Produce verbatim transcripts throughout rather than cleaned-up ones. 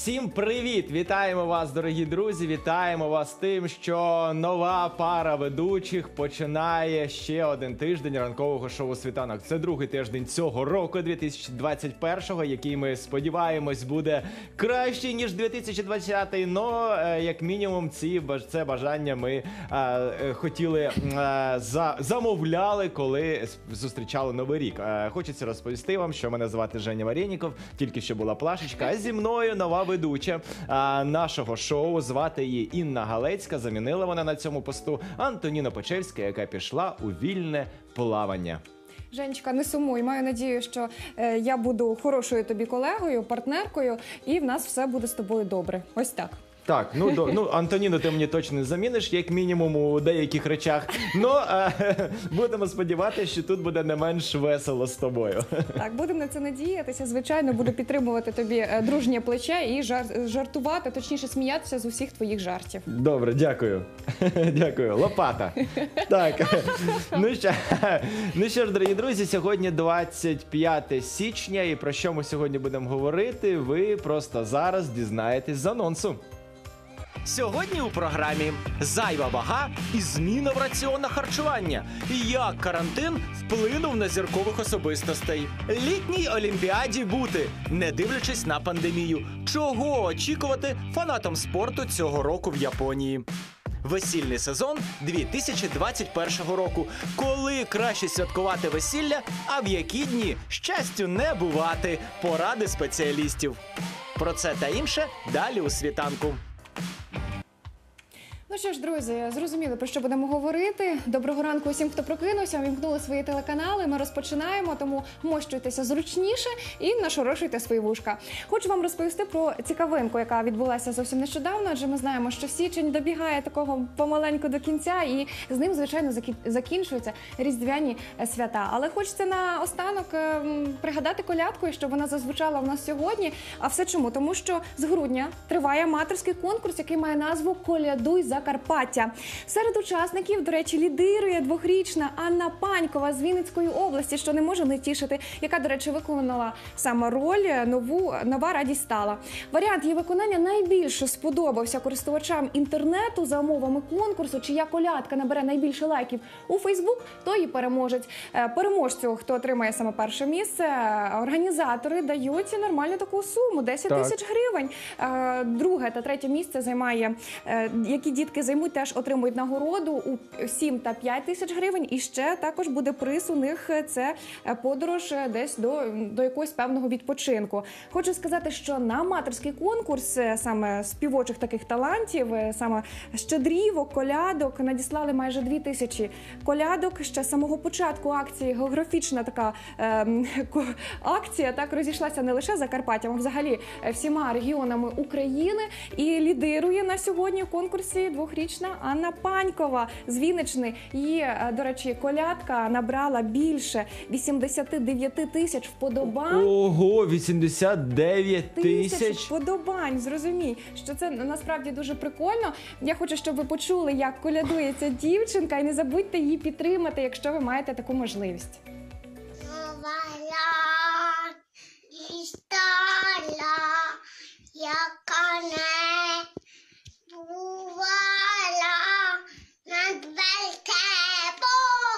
Всім привіт! Вітаємо вас, дорогі друзі! Вітаємо вас з тим, що нова пара ведучих починає ще один тиждень ранкового шоу «Світанок». Це другий тиждень цього року, дві тисячі двадцять першого, який, ми сподіваємось, буде кращий, ніж дві тисячі двадцятий. Но, як мінімум, ці, це бажання ми а, хотіли, а, за, замовляли, коли зустрічали Новий рік. А, хочеться розповісти вам, що мене звати Женя Варєніков, тільки що була плашечка, а зі мною нова ведуча а, нашого шоу, звати її Інна Галецька, замінила вона на цьому посту Антоніна Печевська, яка пішла у вільне плавання. Женечка, не сумуй, маю надію, що е, я буду хорошою тобі колегою, партнеркою, і в нас все буде з тобою добре. Ось так. Так, ну, до, ну Антоніну ти мені точно не заміниш, як мінімум у деяких речах. Ну, а, будемо сподіватися, що тут буде не менш весело з тобою. Так, будемо на це надіятися. Звичайно, буду підтримувати тобі дружнє плече і жар, жартувати, точніше сміятися з усіх твоїх жартів. Добре, дякую. Дякую. Лопата. Так, ну що, ну що ж, дорогі друзі, сьогодні двадцять п'яте січня, і про що ми сьогодні будемо говорити, ви просто зараз дізнаєтесь з анонсу. Сьогодні у програмі зайва вага і зміна в раціонах харчування. Як карантин вплинув на зіркових особистостей. Літній Олімпіаді бути, не дивлячись на пандемію. Чого очікувати фанатам спорту цього року в Японії? Весільний сезон дві тисячі двадцять першого року. Коли краще святкувати весілля, а в які дні щастю не бувати. Поради спеціалістів. Про це та інше далі у світанку. Ну що ж, друзі, зрозуміли, про що будемо говорити. Доброго ранку усім, хто прокинувся, вімкнули свої телеканали. Ми розпочинаємо, тому мощуйтеся зручніше і нашорошуйте свої вушка. Хочу вам розповісти про цікавинку, яка відбулася зовсім нещодавно, адже ми знаємо, що січень добігає такого помаленьку до кінця, і з ним, звичайно, закінчуються різдвяні свята. Але хочеться наостанок пригадати колядку, щоб вона зазвучала в нас сьогодні. А все чому? Тому що з грудня триває аматорський конкурс, який має назву «Колядуй за Закарпаття». Серед учасників, до речі, лідирує двохрічна Анна Панькова з Вінницької області, що не може не тішити, яка, до речі, виконала саме роль нову «Нова радість стала». Варіант її виконання найбільше сподобався користувачам інтернету. За умовами конкурсу, чия колядка набере найбільше лайків у Фейсбук, то і переможець. Переможцю, хто отримає саме перше місце, організатори дають нормальну таку суму – десять тисяч гривень. Друге та третє місце займає, які дітки займуть, теж отримують нагороду у сім та п'ять тисяч гривень. І ще також буде приз у них – це подорож десь до, до якогось певного відпочинку. Хочу сказати, що на аматорський конкурс саме співочих таких талантів, саме щедрівок, колядок надіслали майже дві тисячі колядок. Ще з самого початку акції географічна така е, акція так розійшлася не лише Закарпаттям, а взагалі всіма регіонами України. І лідирує на сьогодні в конкурсі двохрічна Анна Панькова з Вінниччини. Її, до речі, колядка набрала більше вісімдесят дев'ять тисяч вподобань. Ого, вісімдесят дев'ять тисяч вподобань. Зрозумій, що це насправді дуже прикольно. Я хочу, щоб ви почули, як колядує ця дівчинка, і не забудьте її підтримати, якщо ви маєте таку можливість. Яка не бувала, над великебо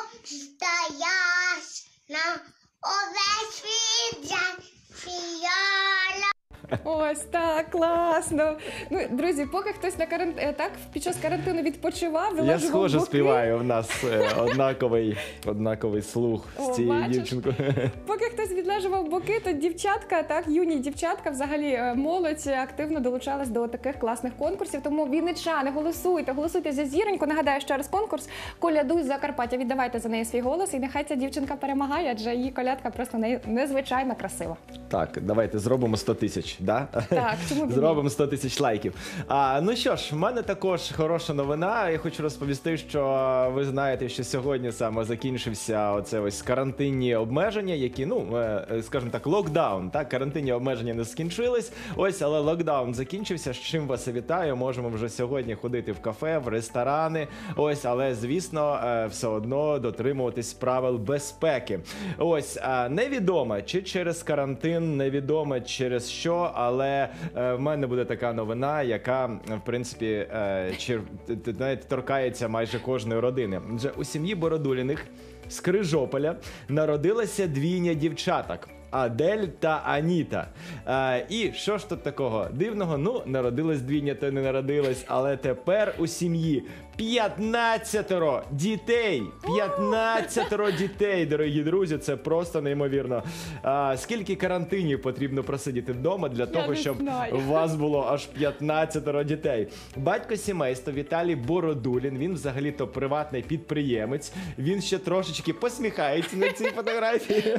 стояш, на увесь світ засіяла. Ось так, класно. Ну, друзі, поки хтось на карант... так, під час карантину відпочивав, вилажував Я схоже боки. співаю, в нас е, однаковий, однаковий слух з О, цією бачиш? дівчинкою. Поки хтось відлежував боки, то дівчатка, так, юні дівчатка, взагалі молодь активно долучалась до таких класних конкурсів. Тому вінничани, голосуйте, голосуйте за зіроньку. Нагадаю, ще раз конкурс «Колядуй Закарпаття». Віддавайте за неї свій голос, і нехай ця дівчинка перемагає, адже її колядка просто незвичайно красива. Так, давайте зробимо сто тисяч, да? Так, чому б ні? Зробимо сто тисяч лайків. А, ну що ж, в мене також хороша новина. Я хочу розповісти, що ви знаєте, що сьогодні саме закінчився оце ось карантинні обмеження, які, ну, скажімо так, локдаун, так? Карантинні обмеження не скінчились, ось, але локдаун закінчився, з чим вас і вітаю. Можемо вже сьогодні ходити в кафе, в ресторани, ось, але, звісно, все одно дотримуватись правил безпеки. Ось, невідомо, чи через карантин, невідомо через що, але але е, в мене буде така новина, яка, в принципі, е, чер... т- т- знаєте, торкається майже кожної родини. Адже у сім'ї Бородуліних з Крижополя народилося двійня дівчаток. Адель та Аніта. Е, і що ж тут такого дивного? Ну, народилась двійня, то не народилась, але тепер у сім'ї п'ятнадцятеро дітей. п'ятнадцятеро дітей, дорогі друзі, це просто неймовірно. А, скільки карантинів потрібно просидіти вдома для того, не щоб знаю. у вас було аж п'ятнадцятеро дітей? Батько сімейства Віталій Бородулін, він взагалі-то приватний підприємець. Він ще трошечки посміхається на цій фотографії.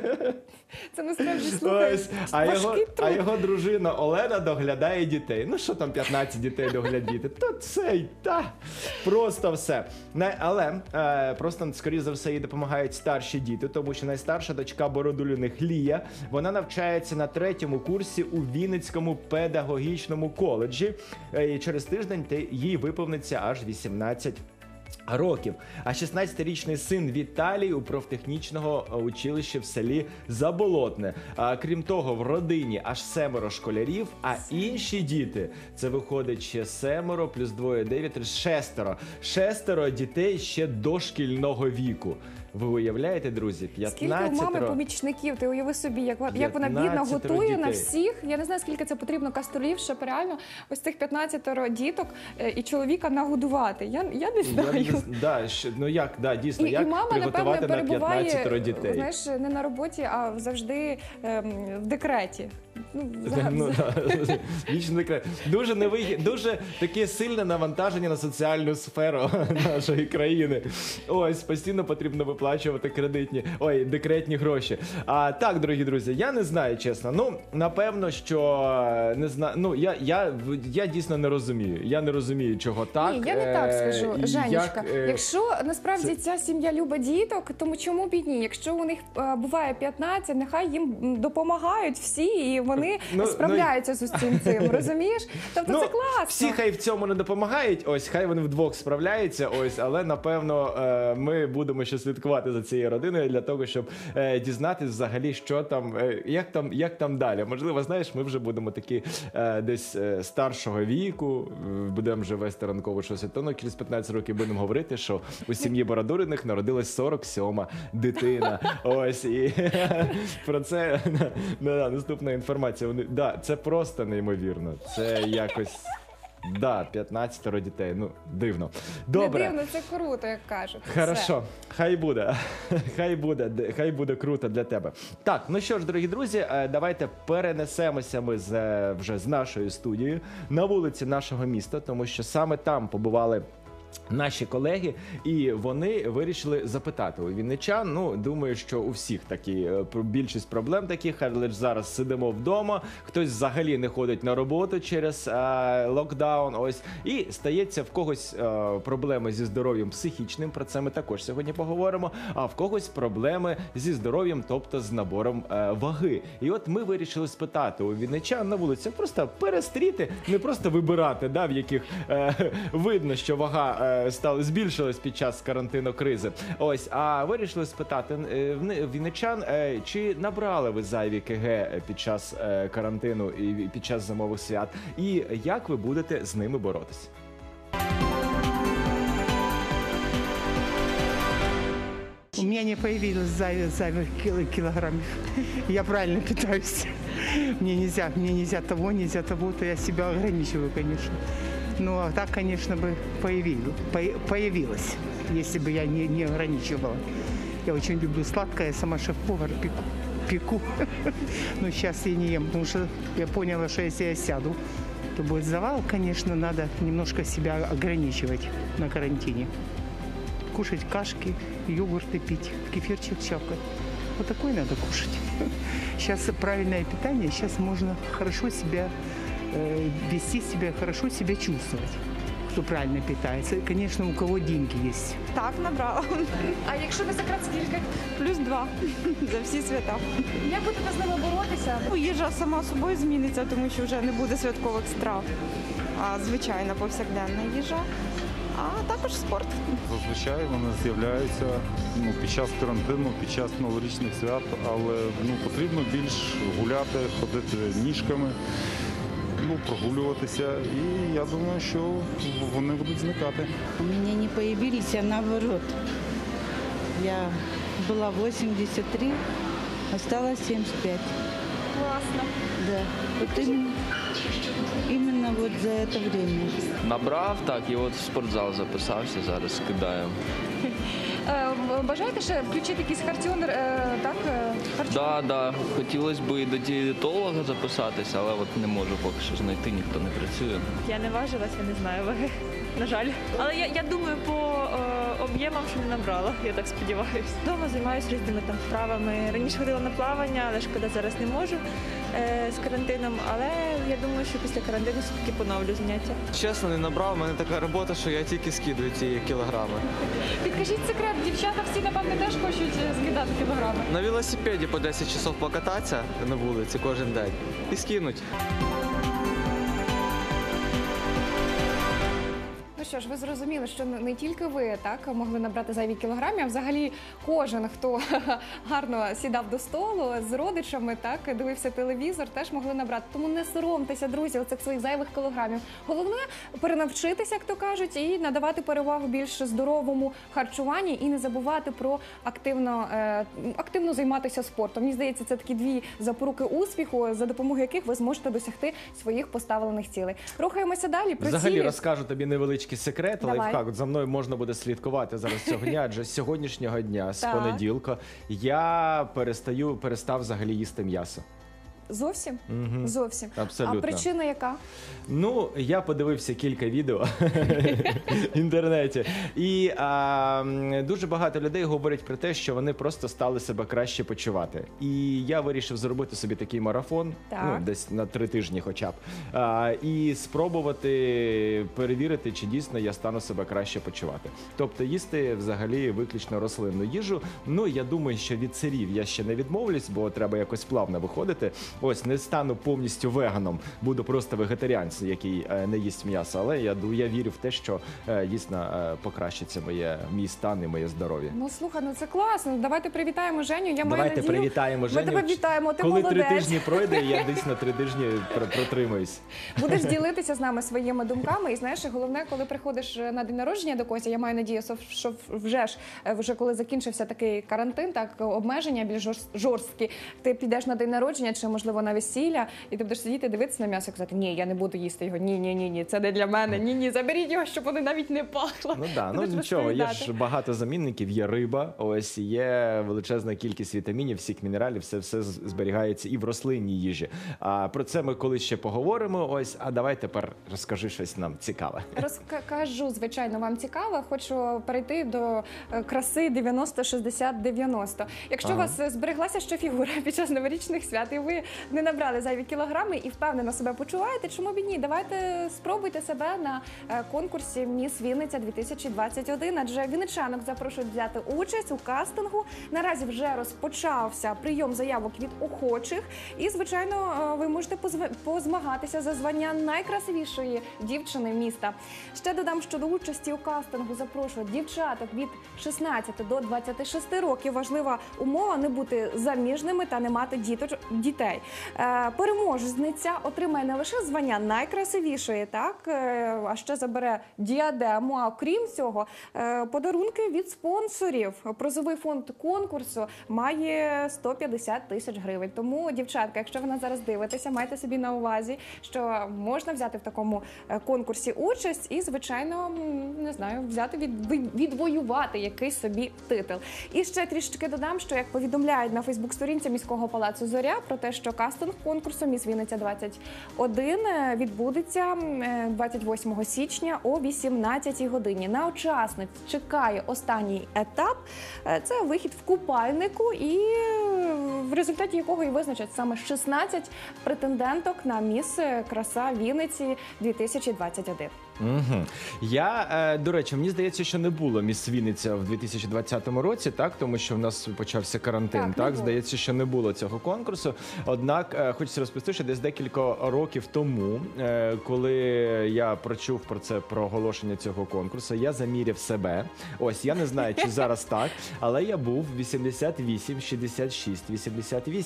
Це насправді слухай. Ось, а його, важкий а труд. його дружина Олена доглядає дітей. Ну що там п'ятнадцять дітей доглядіти? То це й та просто все. Не, але е, просто, скоріше за все, їй допомагають старші діти, тому що найстарша дочка Бородуліних Лія, вона навчається на третьому курсі у Вінницькому педагогічному коледжі. Е, і через тиждень те- їй виповниться аж вісімнадцять років. А шістнадцятирічний син Віталій у профтехнічного училища в селі Заболотне. А, крім того, в родині аж семеро школярів, а інші діти, це виходить ще семеро, плюс двоє, дев'ять, шестеро. Шестеро дітей ще дошкільного віку. Ви уявляєте, друзі, Скільки у мами п'ятнадцятеро... помічників, ти уяви собі, як, вона- як вона бідно п'ятнадцятеро готує дітей. на всіх. Я не знаю, скільки це потрібно каструлів, щоб реально ось цих п'ятнадцятеро діток е, і чоловіка нагодувати. Я, я не Я знаю. не з- да, що, ну як, да, дійсно, І, і як мама, напевно, приготувати на перебуває, п'ятнадцятеро дітей? знаєш, не на роботі, а завжди ем, в декреті. Ну, взагалі- Ну, да. Вічно таке. Дуже невигід, дуже таке сильне навантаження на соціальну сферу нашої країни. Ось, постійно потрібно виплачувати кредитні, ой, декретні гроші. А так, дорогі друзі, я не знаю, чесно. Ну, напевно, що не знаю. Ну, я, я, я дійсно не розумію. Я не розумію, чого так. Ні, я не так Е, скажу, і Женечка. як, е, Якщо насправді це- ця сім'я любить діток, тому чому б і ні? Якщо у них е, буває п'ятнадцять, нехай їм м, допомагають всі, і вони Ну, справляються з усім цим. Розумієш? Тобто це класно. Всі хай в цьому не допомагають, ось хай вони вдвох справляються, ось, але напевно е, ми будемо ще слідкувати за цією родиною для того, щоб е, дізнатися взагалі, що там, е, як там, як там далі. Можливо, знаєш, ми вже будемо такі е, десь е, старшого віку, е, будемо вже вести ранкову щось, то ну, через п'ятнадцять років будемо говорити, що у сім'ї Бородуліних народилась сорок сьома дитина. Ось і про це на, на, наступна інформація. Вони да, це просто неймовірно. Це якось. Да, п'ятнадцятеро дітей. Ну, дивно. Добре. Не дивно, це круто, як кажуть. Хорошо, хай буде. Хай буде, д- хай буде круто для тебе. Так, ну що ж, дорогі друзі, е, давайте перенесемося ми з, е, вже з нашою студією на вулиці нашого міста, тому що саме там побували наші колеги, і вони вирішили запитати у вінничан. Ну, думаю, що у всіх такі е, про- більшість проблем таких, але ж зараз сидимо вдома, хтось взагалі не ходить на роботу через е, локдаун. Ось і стається в когось е, проблеми зі здоров'ям психічним. Про це ми також сьогодні поговоримо. А в когось проблеми зі здоров'ям, тобто з набором е, ваги. І от ми вирішили спитати у вінничан на вулиці, просто перестріти, не просто вибирати, да, в яких е, видно, що вага е, стали збільшилась під час карантину кризи. Ось, а вирішили спитати е, в- вінничан, е, чи набрали ви зайві КГ під час е, карантину і під час зимових свят, і як ви будете з ними боротися? У меня не появилось зай- зайвых кил- килограммов. Я правильно питаюсь. Мне нельзя, мне нельзя того, нельзя того, то я себя ограничиваю, конечно. Ну, а так, конечно, бы появилось, появилось, если бы я не, не ограничивала. Я очень люблю сладкое, я сама шеф-повар пеку. пеку. Но сейчас я не ем, потому что я поняла, что если я сяду, то будет завал. Конечно, надо немножко себя ограничивать на карантине. Кушать кашки, йогурты пить, кефирчик чавкать. Вот такое надо кушать. Сейчас правильное питание, сейчас можно хорошо себя э, вести себя, хорошо себя чувствовать, кто правильно питается. Конечно, у кого деньги есть. Так, набрала. А якщо не секрет, скільки? Плюс два за всі свята. Як будете з ними боротися? Ну, їжа сама собою зміниться, тому що вже не буде святкових страв. А звичайна повсякденна їжа. А також спорт. Зазвичай вони з'являються ну, під час карантину, під час новорічних свят, але ну, потрібно більш гуляти, ходити ніжками ну, прогулюватися. І я думаю, що вони будуть зникати. У меня не появились, а наоборот. Я была восемьдесят три, а стала семьдесят пять. Класно. Да. Вот именно, именно вот за это время. Набрав, так, і от в спортзал записався, зараз кидаю. Е, Бажаєте ще включити якийсь харціон, е, так? е, харчо- Да, да, хотілося б і до дієтолога записатися, але от не можу поки що знайти, ніхто не працює. Я не важилась, я не знаю ваги, на жаль. Але я, я думаю, по е, об'ємам, що не набрала, я так сподіваюся. Вдома займаюся різними там вправами. Раніше ходила на плавання, але шкода, зараз не можу е, з карантином. Але я думаю, що після карантину все-таки поновлю заняття. Чесно, не набрав, у мене така робота, що я тільки скидую ці кілограми. Підкажіть секрет, дівчата всі, напевне, теж хочуть е, скидати кілограми. На велосипеді по десять часов покататися на вулиці кожен день і скинуть. Ну що ж, ви зрозуміли, що не тільки ви так могли набрати зайві кілограми, а взагалі кожен, хто гарно сідав до столу з родичами, так дивився телевізор, теж могли набрати. Тому не соромтеся, друзі, оцих своїх зайвих кілограмів. Головне перенавчитися, як то кажуть, і надавати перевагу більш здоровому харчуванні і не забувати про активно, е, активно займатися спортом. Мені здається, це такі дві запоруки успіху, за допомогою яких ви зможете досягти своїх поставлених цілей. Рухаємося далі. Про Взагалі цілі. розкажу тобі невеличкий секрет, Давай. лайфхак. От за мною можна буде слідкувати зараз цього дня, адже з сьогоднішнього дня, з Так. понеділка, я перестаю, перестав взагалі їсти м'ясо. Зовсім? Мгм. Зовсім. Абсолютно. А причина яка? Ну, я подивився кілька відео в інтернеті, і а, м, дуже багато людей говорять про те, що вони просто стали себе краще почувати. І я вирішив зробити собі такий марафон, Так. ну десь на три тижні, хоча б, а, і спробувати перевірити, чи дійсно я стану себе краще почувати. Тобто їсти взагалі виключно рослинну їжу. Ну я думаю, що від сирів я ще не відмовлюсь, бо треба якось плавно виходити. Ось не стану повністю веганом, буду просто вегетаріанцем, який е, не їсть м'ясо. Але я ду- я вірю в те, що е, дійсно е, покращиться моє мій стан і моє здоров'я. Ну слухай, ну це класно. Давайте привітаємо Женю. Я маю Давайте надію. привітаємо Женю. Ми тебе вітаємо. Ти Коли молодець. три тижні пройде, я дійсно три тижні пр- протримаюсь. Будеш ділитися з нами своїми думками. І знаєш, головне, коли приходиш на день народження до когось, я маю надію, що- що вже ж вже коли закінчився такий карантин, так обмеження більш жорст- жорсткі. Ти підеш на день народження чи можливо на весілля, і ти будеш сидіти, дивитися на м'ясо і казати, ні, я не буду їсти його. Ні, ні, ні, ні, це не для мене. Ні, ні, заберіть його, щоб вони навіть не пахло. Ну да, ну Будеш нічого, є розповідати. ж багато замінників, є риба, ось є величезна кількість вітамінів, всіх мінералів, все все з- зберігається і в рослинній їжі. А про це ми колись ще поговоримо. Ось, а давай тепер розкажи щось нам цікаве. Розкажу, звичайно, вам цікаво. Хочу перейти до е, краси дев'яносто шістдесят дев'яносто. Якщо Ага. у вас е, збереглася ще фігура під час новорічних свят, і ви не набрали зайві кілограми і впевнено себе почуваєте, чому б і ні? Давайте спробуйте себе на е, конкурсі «Міс Вінниця дві тисячі двадцять один», адже вінничанок запрошують взяти участь у кастингу. Наразі вже розпочався прийом заявок від охочих. І, звичайно, е, ви можете позв- позмагатися за звання найкрасивішої дівчини міста. Ще додам, що до участі у кастингу запрошують дівчаток від шістнадцяти до двадцяти шести років. Важлива умова – не бути заміжними та не мати діточ- дітей. Е, Переможниця отримає не лише звання найкрасивішої, так, е, а ще забере діадему. А окрім цього, е, подарунки від спонсорів. Призовий фонд конкурсу має сто п'ятдесят тисяч гривень. Тому, дівчатка, якщо ви нас зараз дивитеся, майте собі на увазі, що можна взяти в такому е, конкурсі участь і, звичайно, м, не знаю, взяти від, ви- відвоювати якийсь собі титул. І ще трішечки додам, що як повідомляють на Фейсбук-сторінці міського палацу «Зоря» про те, що кастинг конкурсу «Міс Вінниця двадцять один» відбудеться е, двадцять восьмого січня о вісімнадцятій годині. На учасниць чекає останній етап. Е, Це вихід в купальнику, і е, в результаті якого і визначать саме шістнадцять претенденток на «Міс Краса Вінниці дві тисячі двадцять один». Угу. Я, е, до речі, мені здається, що не було «Міс Вінниця» в дві тисячі двадцятому році, так, тому що в нас почався карантин. Так, не Так, було. здається, що не було цього конкурсу. Однак е, хочеться розповісти, що десь декілька років тому, е, коли я прочув про це про оголошення цього конкурсу, я заміряв себе. Ось я не знаю, чи зараз так, але я був вісімдесят вісім, шістдесят шість, вісімдесят вісім.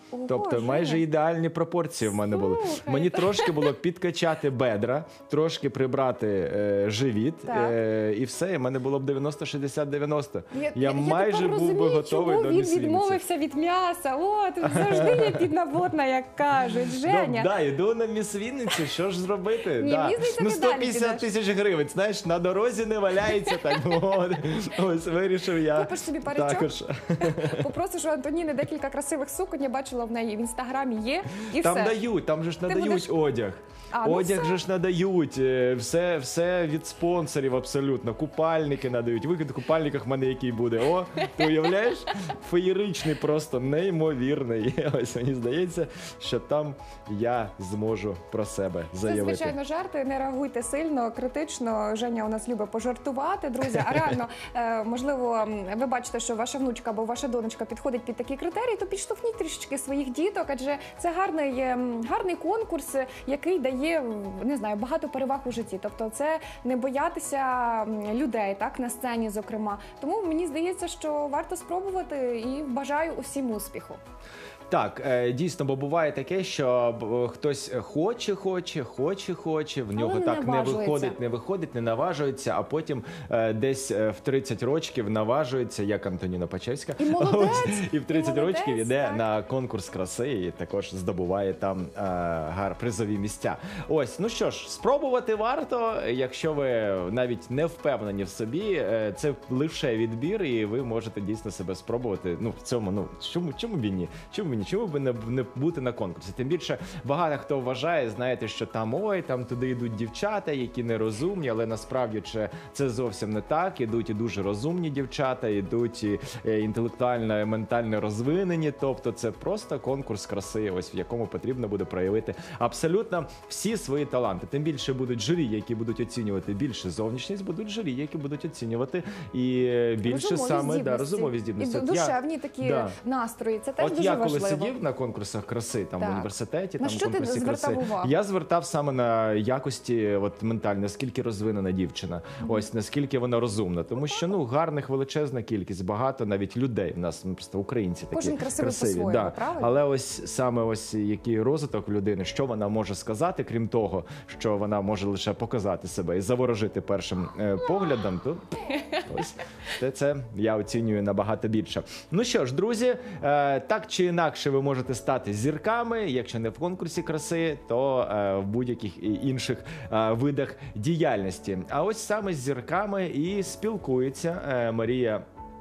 Ого, Тобто Женя. майже ідеальні пропорції в мене були. Слухай. Мені трошки було підкачати бедра, трошки прибрати е, живіт, Так. е, і все, і в мене було б дев'яносто шістдесят дев'яносто. Я, Я майже тепер був розумію, би готовий чому до він місвінниці. відмовився від м'яса. О, тут завжди є піднаводна, як кажуть. Женя. Ну, да, йду на місвінницю, що ж зробити? Ні, да. мені здається, Ну, ти далі сто п'ятдесят підеш. тисяч гривень, знаєш, на дорозі не валяється, так от. Ось вирішив я Купиш собі паричок? також. Попросиш у Антоніни декілька красивих суконь, я бачила в неї в інстаграмі є, і Там все. дають, там же ж надають будеш- одяг. А, ну Одяг все. же ж надають, е, все, все від спонсорів абсолютно. Купальники надають. Вихід в купальниках в мене який буде. О, ти уявляєш? Феєричний, просто неймовірний. Ось мені здається, що там я зможу про себе Це, заявити. звичайно, жарти, не реагуйте сильно, критично. Женя у нас любить пожартувати, друзі. А реально, е, можливо, м, ви бачите, що ваша внучка або ваша донечка підходить під такі критерії, то підштовхніть трішечки своїх діток, адже це гарний, ем, гарний конкурс, який дає, не знаю, багато переваг у житті. Тобто це не боятися м, людей, так, на сцені, зокрема. Тому мені здається, що варто спробувати і бажаю усім успіху. Так, е, дійсно, бо буває таке, що б, хтось хоче, хоче, хоче, хоче, в нього не так не наважується. виходить, не виходить, не наважується, а потім е, десь е, в тридцять років наважується, як Антоніна Пачевська. І молодець, Ось, і в тридцять і молодець, років іде так. на конкурс краси і також здобуває там е, гар призові місця. Ось, ну що ж, спробувати варто, якщо ви навіть не впевнені в собі, е, це лише відбір, і ви можете дійсно себе спробувати. Ну в цьому, ну чому, чому б і ні? Чому б і ні? Чому б не, не бути на конкурсі? Тим більше багато хто вважає, знаєте, що там ой, там туди йдуть дівчата, які нерозумні, але насправді це, це зовсім не так. Ідуть і дуже розумні дівчата, ідуть і е, інтелектуально, і ментально розвинені. Тобто це просто конкурс краси, ось в якому потрібно буде проявити абсолютно всі свої таланти. Тим більше будуть журі, які будуть оцінювати більше зовнішність, будуть журі, які будуть оцінювати і е, більше Розумові саме да, здібності. розумові здібності. І От я- душевні такі Да. настрої. Це теж От дуже я коли важливо. сидів на конкурсах краси, там Так. в університеті, На там що ти конкурсі звертав краси, увагу? я звертав саме на якості, от ментально, наскільки розвинена дівчина, ось наскільки вона розумна, тому що ну гарних величезна кількість, багато навіть людей в нас, ну просто українці такі Кожен красивий красиві, по-своєму, да. правильно? Але ось саме ось який розвиток людини, що вона може сказати, крім того, що вона може лише показати себе і заворожити першим е, поглядом, то ось це, це я оцінюю набагато більше. Ну що ж, друзі, е, так чи інакше ви можете стати зірками, якщо не в конкурсі краси, то е, в будь-яких і- інших е, видах діяльності. А ось саме з зірками і спілкується е, Марія.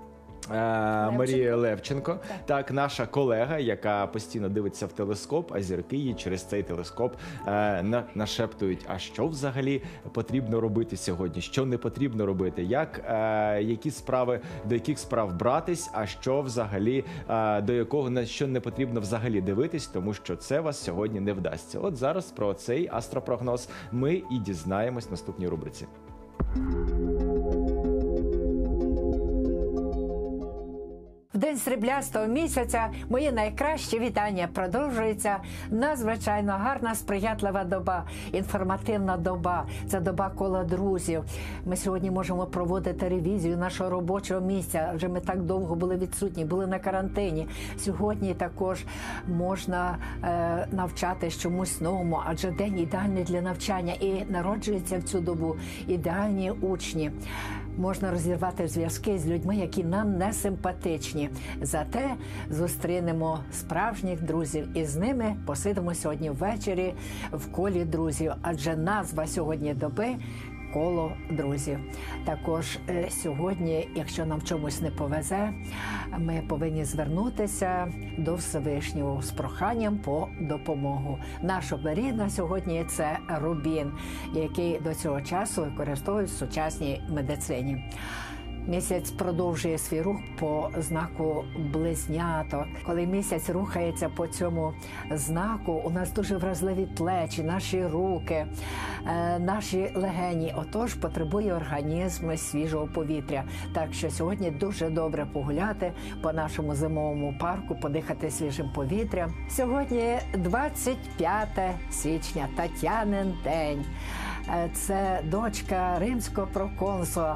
Е, Марія Левченко, так, наша колега, яка постійно дивиться в телескоп, а зірки її через цей телескоп е, на, нашептують, а що взагалі потрібно робити сьогодні, що не потрібно робити, як, е, які справи, до яких справ братись, а що взагалі, е, до якого, на що не потрібно взагалі дивитись, тому що це вас сьогодні не вдасться. От зараз про цей астропрогноз ми і дізнаємось в наступній рубриці. В день сріблястого місяця мої найкращі вітання. Продовжується надзвичайно гарна, сприятлива доба, інформативна доба. Це доба кола друзів. Ми сьогодні можемо проводити ревізію нашого робочого місця. Вже ми так довго були відсутні, були на карантині. Сьогодні також можна е, навчатись чомусь новому, адже день ідеальний для навчання. І народжуються в цю добу ідеальні учні. Можна розірвати зв'язки з людьми, які нам не симпатичні. Зате зустрінемо справжніх друзів і з ними посидимо сьогодні ввечері в колі друзів. Адже назва сьогодні доби – коло друзів. Також е, сьогодні, якщо нам в чомусь не повезе, ми повинні звернутися до Всевишнього з проханням по допомогу. Наш оберіг на сьогодні – це рубін, який до цього часу використовують в сучасній медицині. Місяць продовжує свій рух по знаку близняток. Коли місяць рухається по цьому знаку, у нас дуже вразливі плечі, наші руки, е, наші легені. Отож, потребує організм свіжого повітря. Так що сьогодні дуже добре погуляти по нашому зимовому парку, подихати свіжим повітрям. Сьогодні двадцять п'яте січня, Тетянин день. Е, Це дочка римського проконсула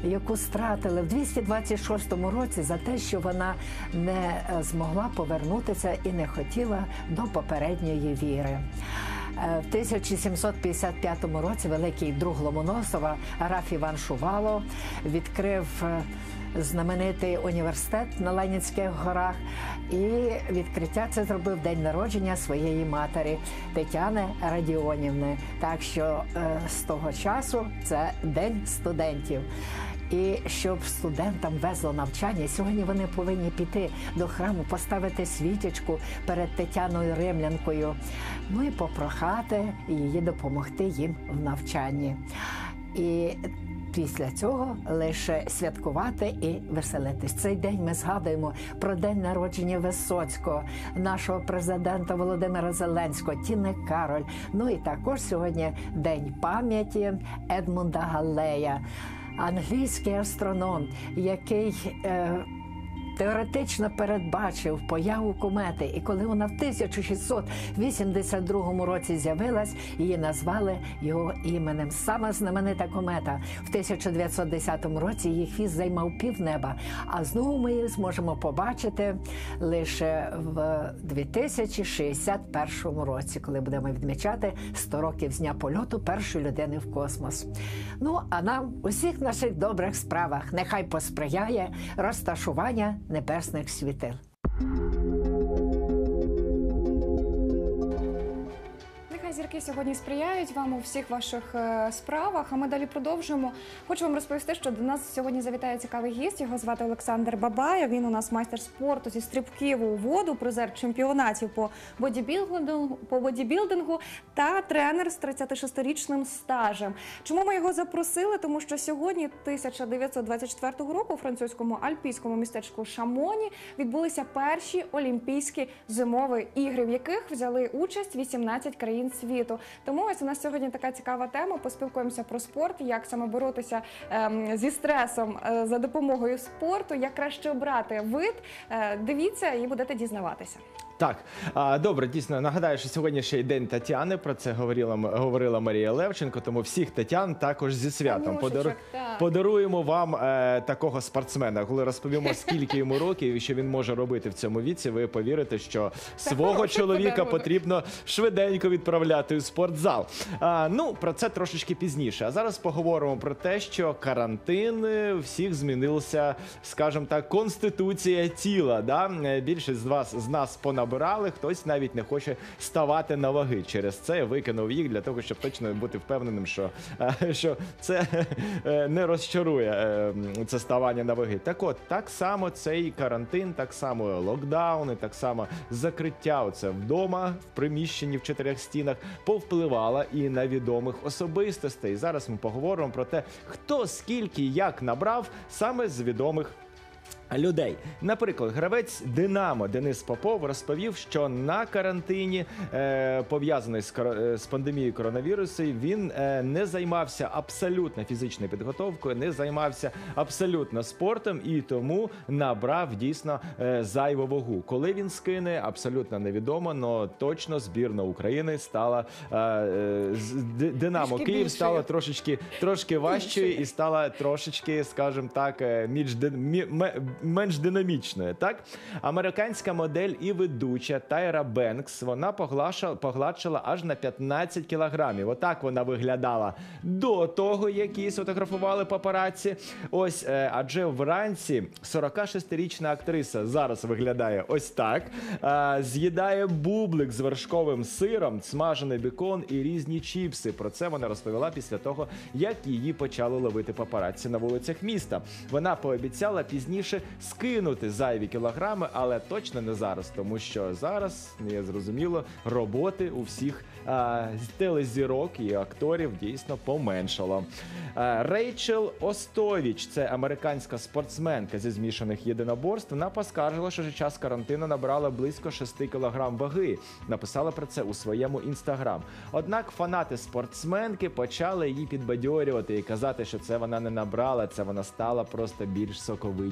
яку стратили в двісті двадцять шостому році за те, що вона не змогла повернутися і не хотіла до попередньої віри. В тисяча сімсот п'ятдесят п'ятому році великий друг Ломоносова граф Іван Шувало відкрив знаменитий університет на Ленінських горах, і відкриття це зробив день народження своєї матері Тетяни Радіонівни. Так що з того часу це День студентів. І щоб студентам везло навчання, сьогодні вони повинні піти до храму, поставити свічечку перед Тетяною Римлянкою, ну і попрохати її допомогти їм в навчанні. І після цього лише святкувати і веселитись. Цей день ми згадуємо про день народження Висоцького, нашого президента Володимира Зеленського, Тіни Кароль. Ну і також сьогодні День пам'яті Едмунда Галлея, англійський астроном, який е, теоретично передбачив появу комети. І коли вона в тисяча шістсот вісімдесят другому році з'явилась, її назвали його іменем. Сама знаменита комета. В тисяча дев'ятсот десятому році її хвіст займав півнеба, а знову ми її зможемо побачити лише в дві тисячі шістдесят першому році, коли будемо відмічати сто років з дня польоту першої людини в космос. Ну, а нам у всіх наших добрих справах нехай посприяє розташування небесних світил. Нехай зірки сьогодні сприяють вам у всіх ваших е, справах, а ми далі продовжуємо. Хочу вам розповісти, що до нас сьогодні завітає цікавий гість. Його звати Олександр Бабаєв. Він у нас майстер спорту зі стрибків у воду, призер чемпіонатів по бодібілдингу, по бодібілдингу та тренер з тридцятишестирічним стажем. Чому ми його запросили? Тому що сьогодні, тисяча дев'ятсот двадцять четвертого року, у французькому альпійському містечку Шамоні відбулися перші Олімпійські зимові ігри, в яких взяли участь вісімнадцять країн світу. Тому ось у нас сьогодні така цікава тема. Поспілкуємося про спорт, як саме боротися ем, зі стресом е, за допомогою спорту, як краще обрати вид. Е, дивіться і будете дізнаватися. Так, а, добре, дійсно, нагадаю, що сьогодні ще й День Тетяни, про це говорила, говорила Марія Левченко, тому всіх Тетян також зі святом. Подару... Подаруємо вам е, такого спортсмена. Коли розповімо, скільки йому років і що він може робити в цьому віці, ви повірите, що свого чоловіка подарунок потрібно швиденько відправляти у спортзал. А, ну, про це трошечки пізніше. А зараз поговоримо про те, що карантин всіх змінився, скажімо так, конституція тіла. Да? Більшість з вас, з нас понабрали. Хтось навіть не хоче ставати на ваги. Через це викинув їх для того, щоб точно бути впевненим, що, що це не розчарує, це ставання на ваги. Так от, так само цей карантин, так само локдауни, так само закриття оце вдома, в приміщенні в чотирьох стінах повпливало і на відомих особистостей. Зараз ми поговоримо про те, хто скільки як набрав саме з відомих людей. Наприклад, гравець «Динамо» Денис Попов розповів, що на карантині, е, пов'язаний з, з пандемією коронавірусу, він е, не займався абсолютно фізичною підготовкою, не займався абсолютно спортом і тому набрав дійсно е, зайву вагу. Коли він скине, абсолютно невідомо, але точно збірна України стала, е, е, «Динамо» Київ більшою. Стала трошечки, трошки важчою і стала трошечки, скажімо так, між, мі, менш динамічною, так? Американська модель і ведуча Тайра Бенкс, вона погладшила аж на п'ятнадцять кілограмів. Отак вона виглядала до того, як її сфотографували папараці. Ось, адже вранці сорокашестирічна актриса зараз виглядає ось так. З'їдає бублик з вершковим сиром, смажений бекон і різні чіпси. Про це вона розповіла після того, як її почали ловити папараці на вулицях міста. Вона пообіцяла пізніше скинути зайві кілограми, але точно не зараз, тому що зараз, є зрозуміло, роботи у всіх а, телезірок і акторів дійсно поменшало. А, Рейчел Остовіч, це американська спортсменка зі змішаних єдиноборств, вона поскаржила, що за час карантину набрала близько шести кілограм ваги. Написала про це у своєму інстаграм. Однак фанати спортсменки почали її підбадьорювати і казати, що це вона не набрала, це вона стала просто більш соковитішою.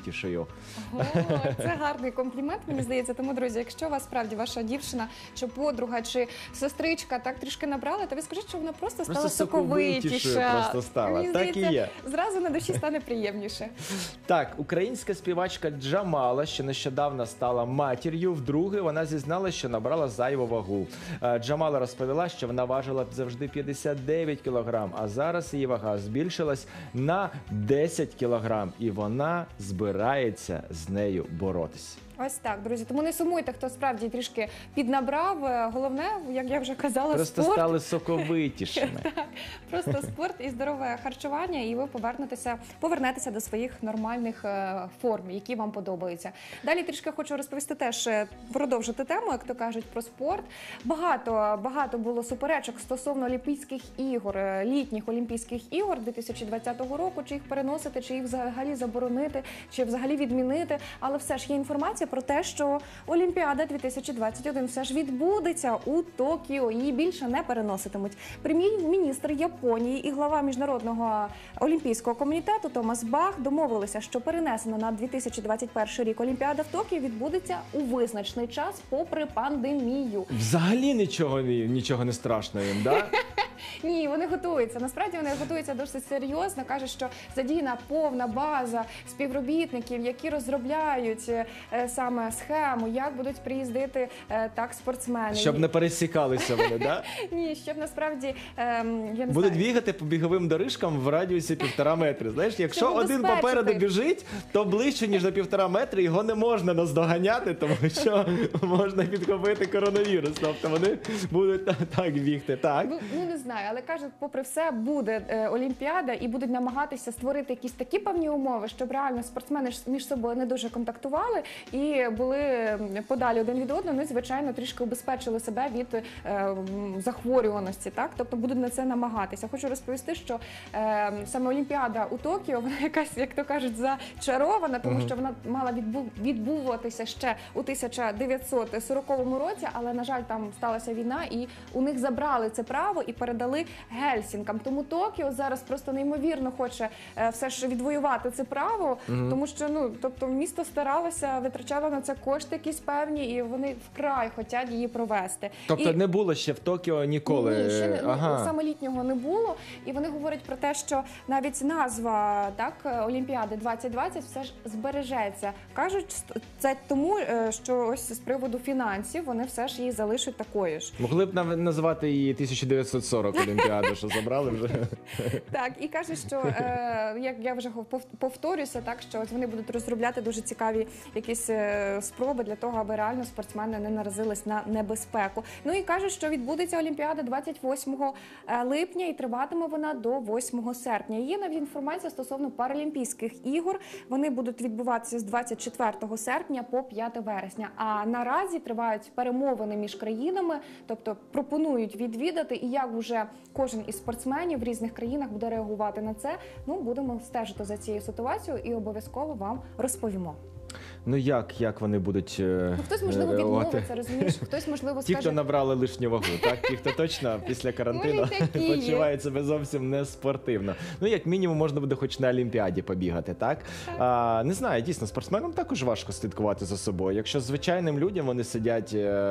Токіо. О, це гарний комплімент, мені здається. Тому, друзі, якщо у вас справді ваша дівчина, чи подруга, чи сестричка так трішки набрала, то ви скажіть, що вона просто стала Просто соковитіша. соковитішою просто стала. Мені Так і здається, є. зразу на душі стане приємніше. Так, українська співачка Джамала, що нещодавно стала матір'ю, вдруге вона зізналася, що набрала зайву вагу. Е, Джамала розповіла, що вона важила завжди п'ятдесят дев'ять кілограм, а зараз її вага збільшилась на десять кілограм, і вона збирається з нею боротися. Ось так, друзі. Тому не сумуйте, хто справді трішки піднабрав. Е, Головне, як я вже казала, Просто спорт. стали соковитішими. Так, просто спорт і здорове харчування, і ви повернетеся, повернетеся до своїх нормальних е, форм, які вам подобаються. Далі трішки хочу розповісти теж, е, продовжити тему, як то кажуть, про спорт. Багато, багато було суперечок стосовно Олімпійських ігор, е, літніх Олімпійських ігор дві тисячі двадцятого року, чи їх переносити, чи їх взагалі заборонити, чи взагалі відмінити. Але все ж є інформація про те, що Олімпіада дві тисячі двадцять один все ж відбудеться у Токіо, її більше не переноситимуть. Прем'єр-міністр Японії і глава Міжнародного олімпійського комітету Томас Бах домовилися, що перенесена на дві тисячі двадцять перший рік Олімпіада в Токіо відбудеться у визначений час попри пандемію. Взагалі нічого, ні- нічого не страшно їм, да? Ні, вони готуються. Насправді вони готуються досить серйозно. Кажуть, що задіяна повна база співробітників, які розробляють е, саме схему, як будуть приїздити е, так спортсмени. Щоб не пересікалися вони, да? Ні, щоб насправді ем, я не Будуть знаю. бігати по біговим доріжкам в радіусі півтора метри. Знаєш, якщо Щоб один убезпечити. попереду біжить, то ближче, ніж на півтора метри, його не можна наздоганяти, тому що можна підхопити коронавірус. Тобто вони будуть та- так бігти. Так. Ну, ну не знаю, але кажуть, попри все буде е, Олімпіада і будуть намагатися створити якісь такі певні умови, щоб реально спортсмени ж між собою не дуже контактували і були м, подалі один від одного. Ну і звичайно трішки убезпечили себе від е, м, захворюваності. Так, тобто будуть на це намагатися. Хочу розповісти, що е, саме Олімпіада у Токіо, вона якась, як то кажуть, зачарована, тому Мгм. що вона мала відбу- відбуватися ще у тисяча дев'ятсот сороковому році, але на жаль, там сталася війна, і у них забрали це право і передали Гельсінкам. Тому Токіо зараз просто неймовірно хоче е, все ж відвоювати це право, Мгм. тому що ну тобто місто старалося, витрачало на це кошти якісь певні, і вони вкрай хочуть її провести. Тобто і... не було ще в Токіо ніколи. Ні, ще не, ну, Ага. саме літнього не було. І вони говорять про те, що навіть назва так Олімпіади двадцять двадцять все ж збережеться. Кажуть, це тому, е, що ось з приводу фінансів вони все ж її залишать такою ж. Могли б нав- назвати її тисяча дев'ятсот сорок Олімпіаду, що забрали вже. Так, і кажуть, що е, як я вже пов- повторюся, так що от вони будуть розробляти дуже цікаві якісь е, спроби для того, аби реально спортсмени не наразились на небезпеку. Ну і кажуть, що відбудеться Олімпіада двадцять восьмого липня і триватиме вона до восьмого серпня. Є навіть інформація стосовно Паралімпійських ігор. Вони будуть відбуватися з двадцять четвертого серпня по п'яте вересня. А наразі тривають перемовини між країнами, тобто пропонують відвідати, і як вже кожен із спортсменів в різних країнах буде реагувати на це. Ну, будемо стежити за цією ситуацією і обов'язково вам розповімо. Ну як, як вони будуть е, Ну, хтось, можливо, реагувати? відмовиться, розумієш, хтось, можливо, Ті, скаже... хто набрали лишню вагу, так? Ті, хто точно після карантину Може, й такі є. почувають себе зовсім не спортивно. Ну, як мінімум, можна буде хоч на Олімпіаді побігати, так? А, не знаю, дійсно, спортсменам також важко слідкувати за собою. Якщо звичайним людям вони сидять